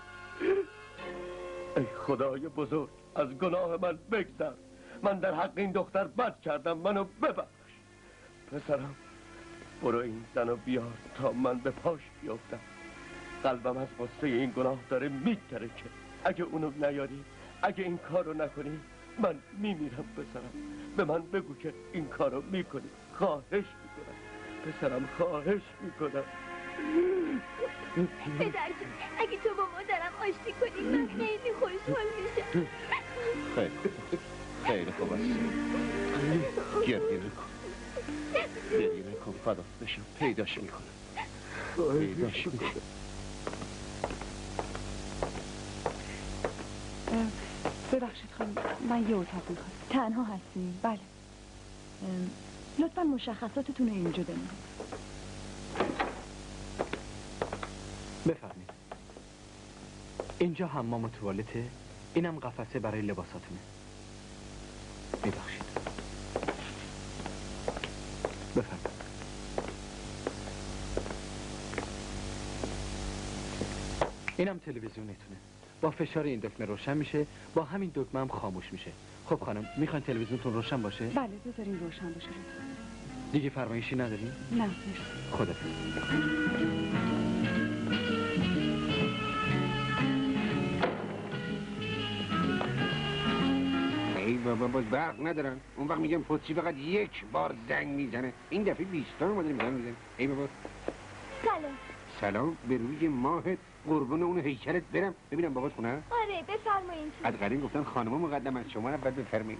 ای خدای بزرگ، از گناه من بگذر. من در حق این دختر بد کردم، منو ببخش. پسرم، برو این زنو بیار تا من به پاش بیافتم. قلبم از غصه این گناه داره میترکه. اگه اونو نیاری، اگه این کارو نکنی، من میمیرم. پسرم، به من بگو که این کارو میکنی. خواهش میکنم پسرم، خواهش میکنم. پدر جون، اگه تو با مادرم آشتی کنی من خیلی خوشحال میشم. خیلی خیلی خوب است. گریه نکن، گریه نکن، فدا بشم. پیداش میکنم، پیداش میکنم. ببخشید خانم، من یه اتاق میخوام. تنها هستی؟ بله. لطفا مشخصاتتون رو اینجا بنویسید. بفرمید. اینجا حمام و توالته، اینم قفسه برای لباساتونه. ببخشید. بفرمید. اینم تلویزیونتونه. با فشار این دکمه روشن میشه، با همین دکمه هم خاموش میشه. خب خانم، میخواین تلویزیونتون روشن باشه؟ بله بذارین روشن باشه. دیگه فرمایشی ندارین؟ نه مرسی. خدافظ. ای بابا، باز برق ندارن. اون وقت میگم پوچی فقط یک بار زنگ میزنه. این دفعه بیست تا اومده میزنه میزنه. ای بابا. سلام، سلام به روی ماهت، قربون اون هیکلت برم ببینم بابات خونه. آره بفرمایید. از قدیم گفتن خانم مقدم از شما اول بفرمایید.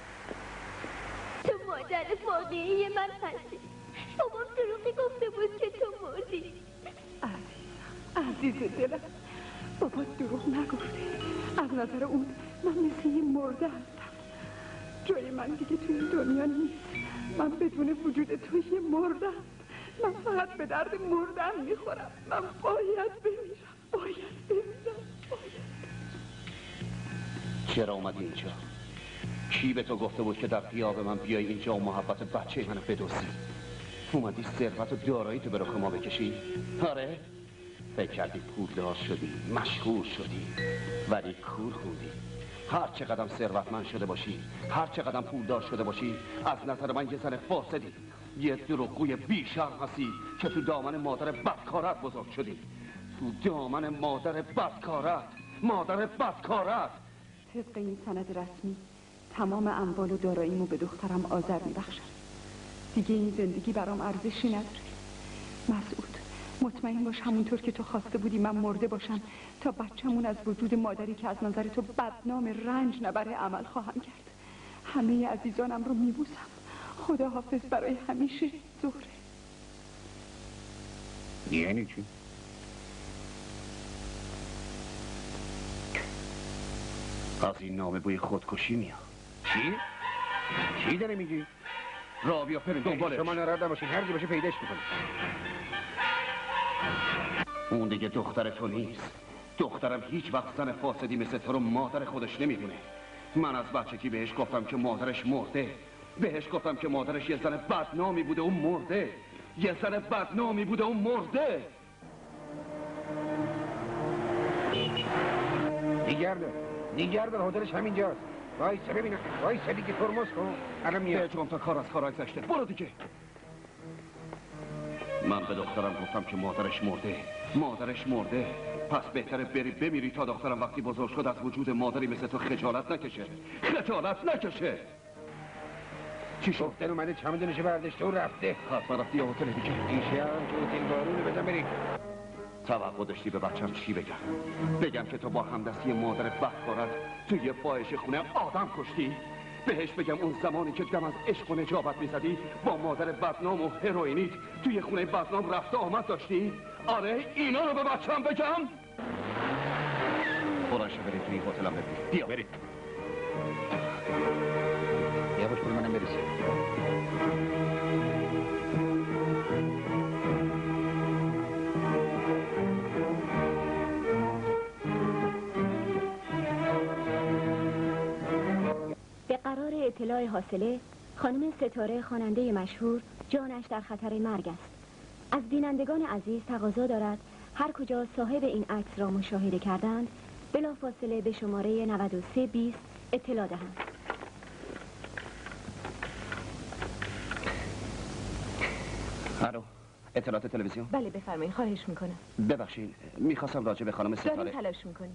تو مادر واقعی من هستی. بابام دروغی گفته بود که تو مردی. عزیز دلم، بابا دروغ نگفته. از نظر اون من مثل یه مرده هستم. جای من دیگه تو این دنیا نیست. من بدون وجود تو یه مردم. من فقط به درد مردم میخورم. من باید بمیرم، باید بمیرم، باید. چرا اومدی اینجا؟ کی به تو گفته بود که در غیاب من بیای اینجا و محبت بچه منو بدوسی؟ اومدی ثروت و دارایی تو به رخ ما بکشی؟ آره؟ فکر کردی پولدار شدی، مشهور شدی، ولی کور خوندی. هر چقدر ثروتمند شده باشی، هر چقدر پولدار شده باشی، از نظر من یه زن فاسدی، یه دروغگوی بیشرم هستی که تو دامن مادر بدکارت بزرگ شدی. تو دامن مادر بدکارت، مادر بدکارت. طبق این سند رسمی تمام اموال و داراییمو به دخترم آذر میبخشم. دیگه این زندگی برام ارزشی نداره. مسعود، مطمئن باش همونطور که تو خواسته بودی من مرده باشم تا بچه‌مون از وجود مادری که از نظر تو بدنام رنج نبره عمل خواهم کرد. همه عزیزانم رو میبوسم. خدا حافظ برای همیشه. زهره. یعنی چی؟ از این نامه بوی خودکشی میاد. چی؟ چی داره میگی؟ را بیا بریم دنبالش. شما ناراحت نباشین، هر جا باشه پیداش میکنیم. اون دیگه دختر تو نیست. دخترم هیچ وقت زن فاسدی مثل تو رو مادر خودش نمیدونه. من از بچگی بهش گفتم که مادرش مرده. بهش گفتم که مادرش یه زن بدنامی بوده و مرده. یه زن بدنامی بوده و مرده. دیگرده دیگرده هتلش همینجاست. وایسا ببینم، وایسا دیگه ترمز کن. الان میاد. چون تا کار از کارای زشته. برو دیگه. من به دخترم گفتم که مادرش مرده. مادرش مرده. پس بهتره بری بمیری تا دخترم وقتی بزرگ شد از وجود مادری مثل تو خجالت نکشه. خجالت نکشه. چی شد؟ دختر اومده چمدونشو برداشته و رفته. حتما رفتی یا هتل دیگه. این شهر که هتل بارونه بزن بریم. توقع داشتی به بچم چی بگم؟ بگم که تو با همدستی مادر بدکارت توی فاحشه خونه آدم کشتی؟ بهش بگم اون زمانی که دم از عشق و نجابت میزدی با مادر بدنام و هروئینیت توی خونه بدنام رفت آمد داشتی؟ آره اینا رو به بچم بگم؟ برایشو برید توی هتلم ببینید. بیا برید. یواش برو منم برسیم. به قرار اطلاع حاصله خانم ستاره خواننده مشهور جانش در خطر مرگ است. از بینندگان عزیز تقاضا دارد هر کجا صاحب این عکس را مشاهده کردند بلافاصله به شماره نود و سه بیست اطلاع دهند. الو، اطلاعات تلویزیون؟ بله بفرمایید، خواهش میکنم. ببخشید میخواستم راجع به خانم ستاره. دارید تلاش میکنید.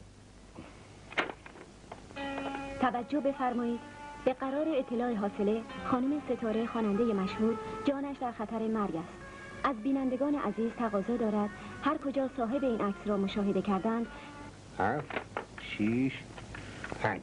توجه بفرمایید. به قرار اطلاع حاصله خانم ستاره خواننده مشهور جانش در خطر مرگ است. از بینندگان عزیز تقاضا دارد هر کجا صاحب این عکس را مشاهده کردند هفت شیش پنج.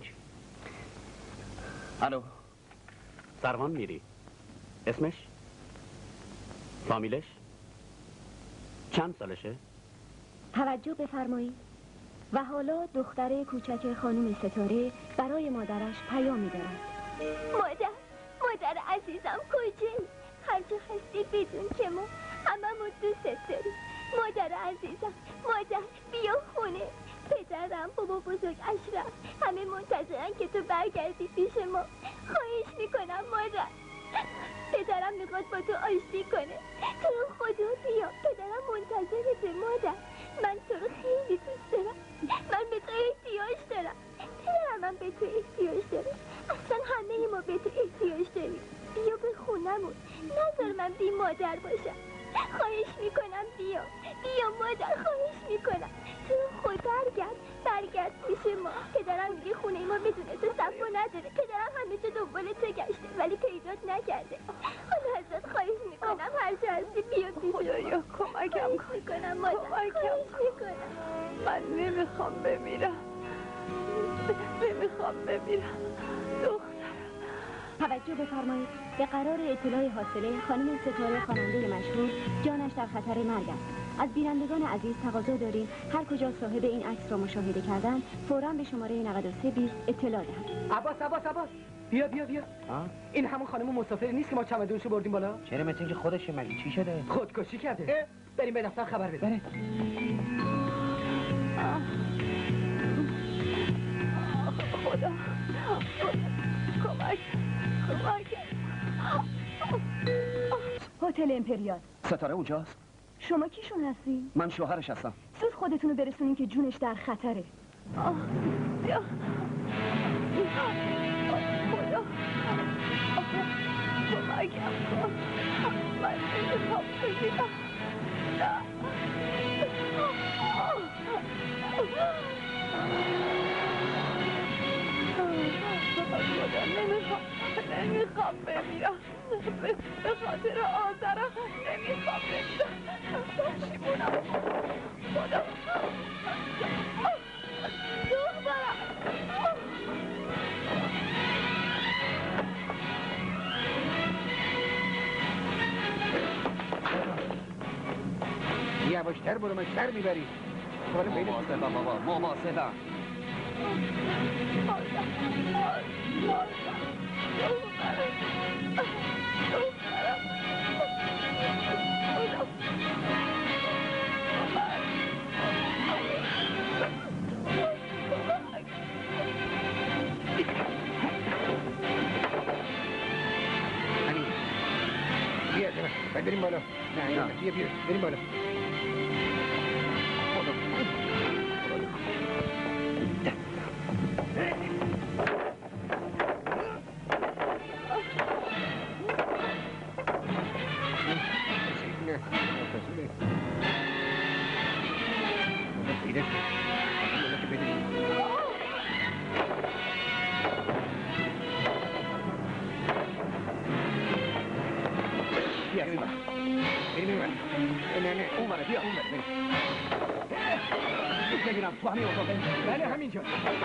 الو، سروان میری. اسمش؟ فامیلش؟ چند سالشه؟ توجه بفرمایید. و حالا دختر کوچک خانم ستاره برای مادرش پیامی دارد. مادر، مادر عزیزم کجایی؟ هر جا هستی بدون که ما هممون دوست داریم. مادر عزیزم، مادر بیا خونه. پدرم، بابا بزرگ، اشرف همه منتظرن که تو برگردی پیش ما. خواهش میکنم مادر. پدرم میخواد با تو آشتی کنه. تو رو خدا بیا. پدرم منتظرته مادر. من تو رو خیلی دوست دارم. من به تو احتیاج دارم. پدرم من به تو احتیاج دارم. اصلا همه ما به تو احتیاج داریم. بیا به خونمون. نذار من بی مادر باشم. خواهش میکنم بیا. بیا مادر، خواهش میکنم. تو خود برگرد. برگرد پیش ما. پدرم دیگه خونه ما بدونه تو صفا نداره. پدرم همه جا دنبال تو گشته ولی پیدات نکرده. حالا ازت خواهش میکنم هر جا هستی بیا پیش خدایا کمکم کن میکنم مادر خواهش میکنم من نمیخوام بمیرم نمیخوام بمیرم دخترم توجه بفرمایید به قرار اطلاع حاصله خانم ستاره خواننده مشهور جانش در خطر مرگ است. از بینندگان عزیز تقاضا داریم هر کجا صاحب این عکس را مشاهده کردن فوراً به شماره نود و سه بیست اطلاع دهند. عباس عباس عباس بیا بیا بیا آه؟ این همون خانم مسافر نیست که ما چمدونشو بردیم بالا؟ چرا مثل اینکه خودشه مگه چی شده؟ خودکشی کرده. بریم به دفتر خبر بدیم. خدا کمک کمک هتل امپریال. ستاره اونجاست؟ شما کیشون هستی؟ من شوهرش هستم. زود خودتونو برسونین که جونش در خطره. آه بیا خدا کمکم کن من نمیخوام بگیرم نه خدا نمیخوام نمیخوام بمیرم به خاطر آذرم نمیخوام بمیرم پشیمونم خدا دخترم یواشتر برو من سر میبری مواظبم بابا مواظبم بیا باید بریم بالا نه بیا بیا بریم بالا بگیرم تو همین اتاق بله همینجا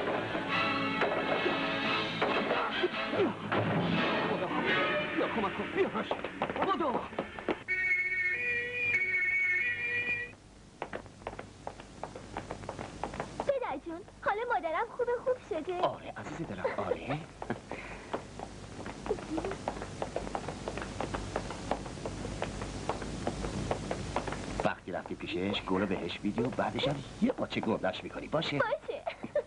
خدا بیا کمک کن بیا باش خدا پدر جون حالا مادرم خوب خوب شده آره عزیز دلم آره وقتی رفتی پیشش گلو بهش میدی و بعدش هم یه پاچه گردش میکنی باشه؟ باشه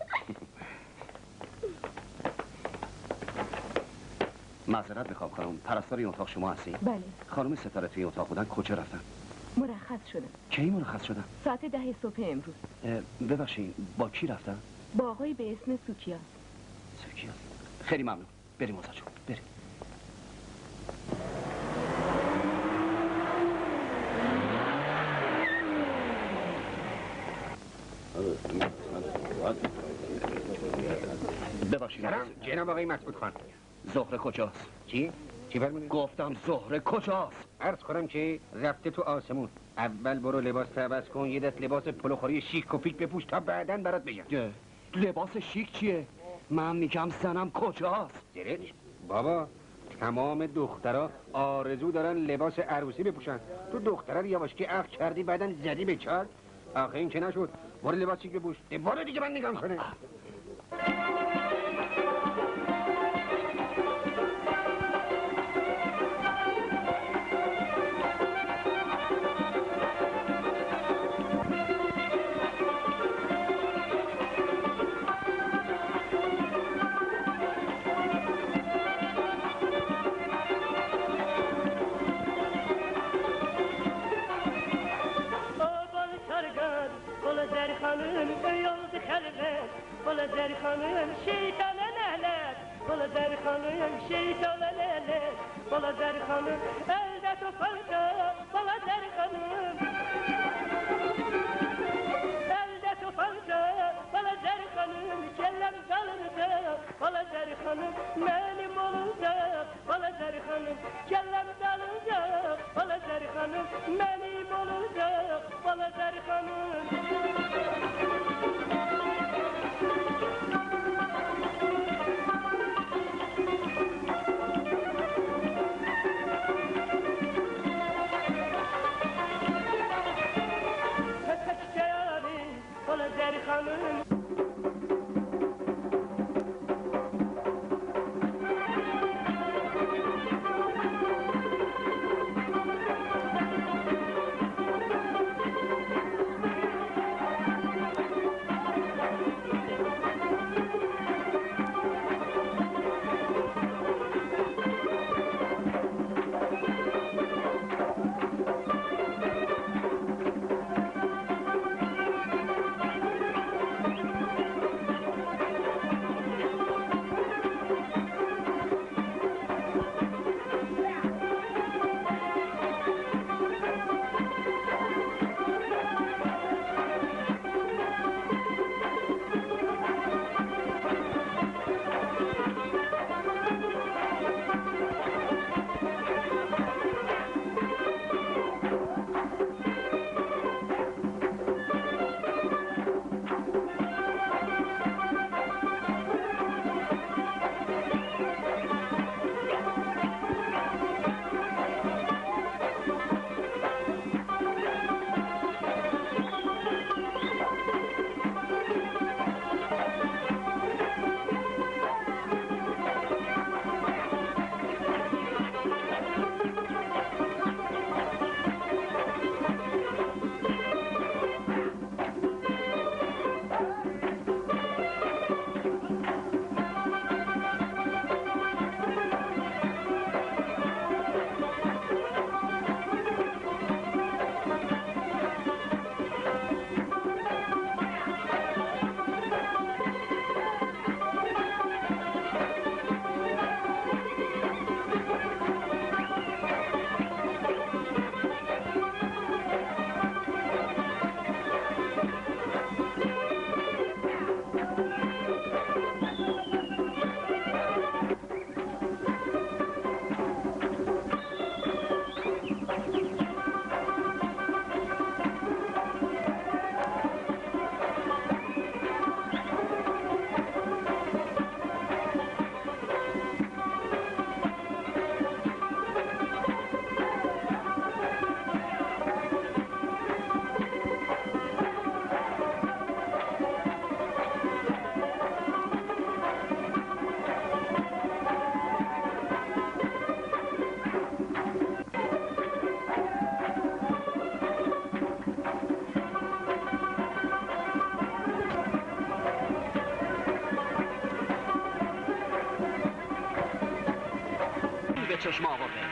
معذرت بخوام خانم پرستار این اتاق شما هستی؟ بله خانم ستاره توی اتاق بودن کجا رفتن؟ مرخص شدم کی مرخص شدن؟ ساعت ده صبح امروز ببخشید با کی رفتن؟ با آقای به اسم سوکیاس سوکیاس خیلی ممنون بریم آزاد جون بریم ببخشید جناب آقای مسعود خان زهره کجاست؟ چی؟ چی فرمودی؟ گفتم زهره کجاست؟ عرض کنم که رفته تو آسمون اول برو لباس عوض کن یه دست لباس پلوخوری شیک و پیک بپوش تا بعداً برات بگم لباس شیک چیه؟ من میگم زنم کجاست؟ زرش بابا تمام دخترها آرزو دارن لباس عروسی بپوشن تو دخترها یواشکی عقل کردی بعداً زدی به چال آخه این که نشد برو لباس شیک بپوش برو دیگه من نگم کنه Bola der hanım şeytana neler Bola der hanım şeytana neler Bola der hanım elde toparda Bola der hanım elde toparda Bola der hanım kellem kalırda Bola der hanım benim olurda Bola der hanım kellem kalırda چشم آقا بره.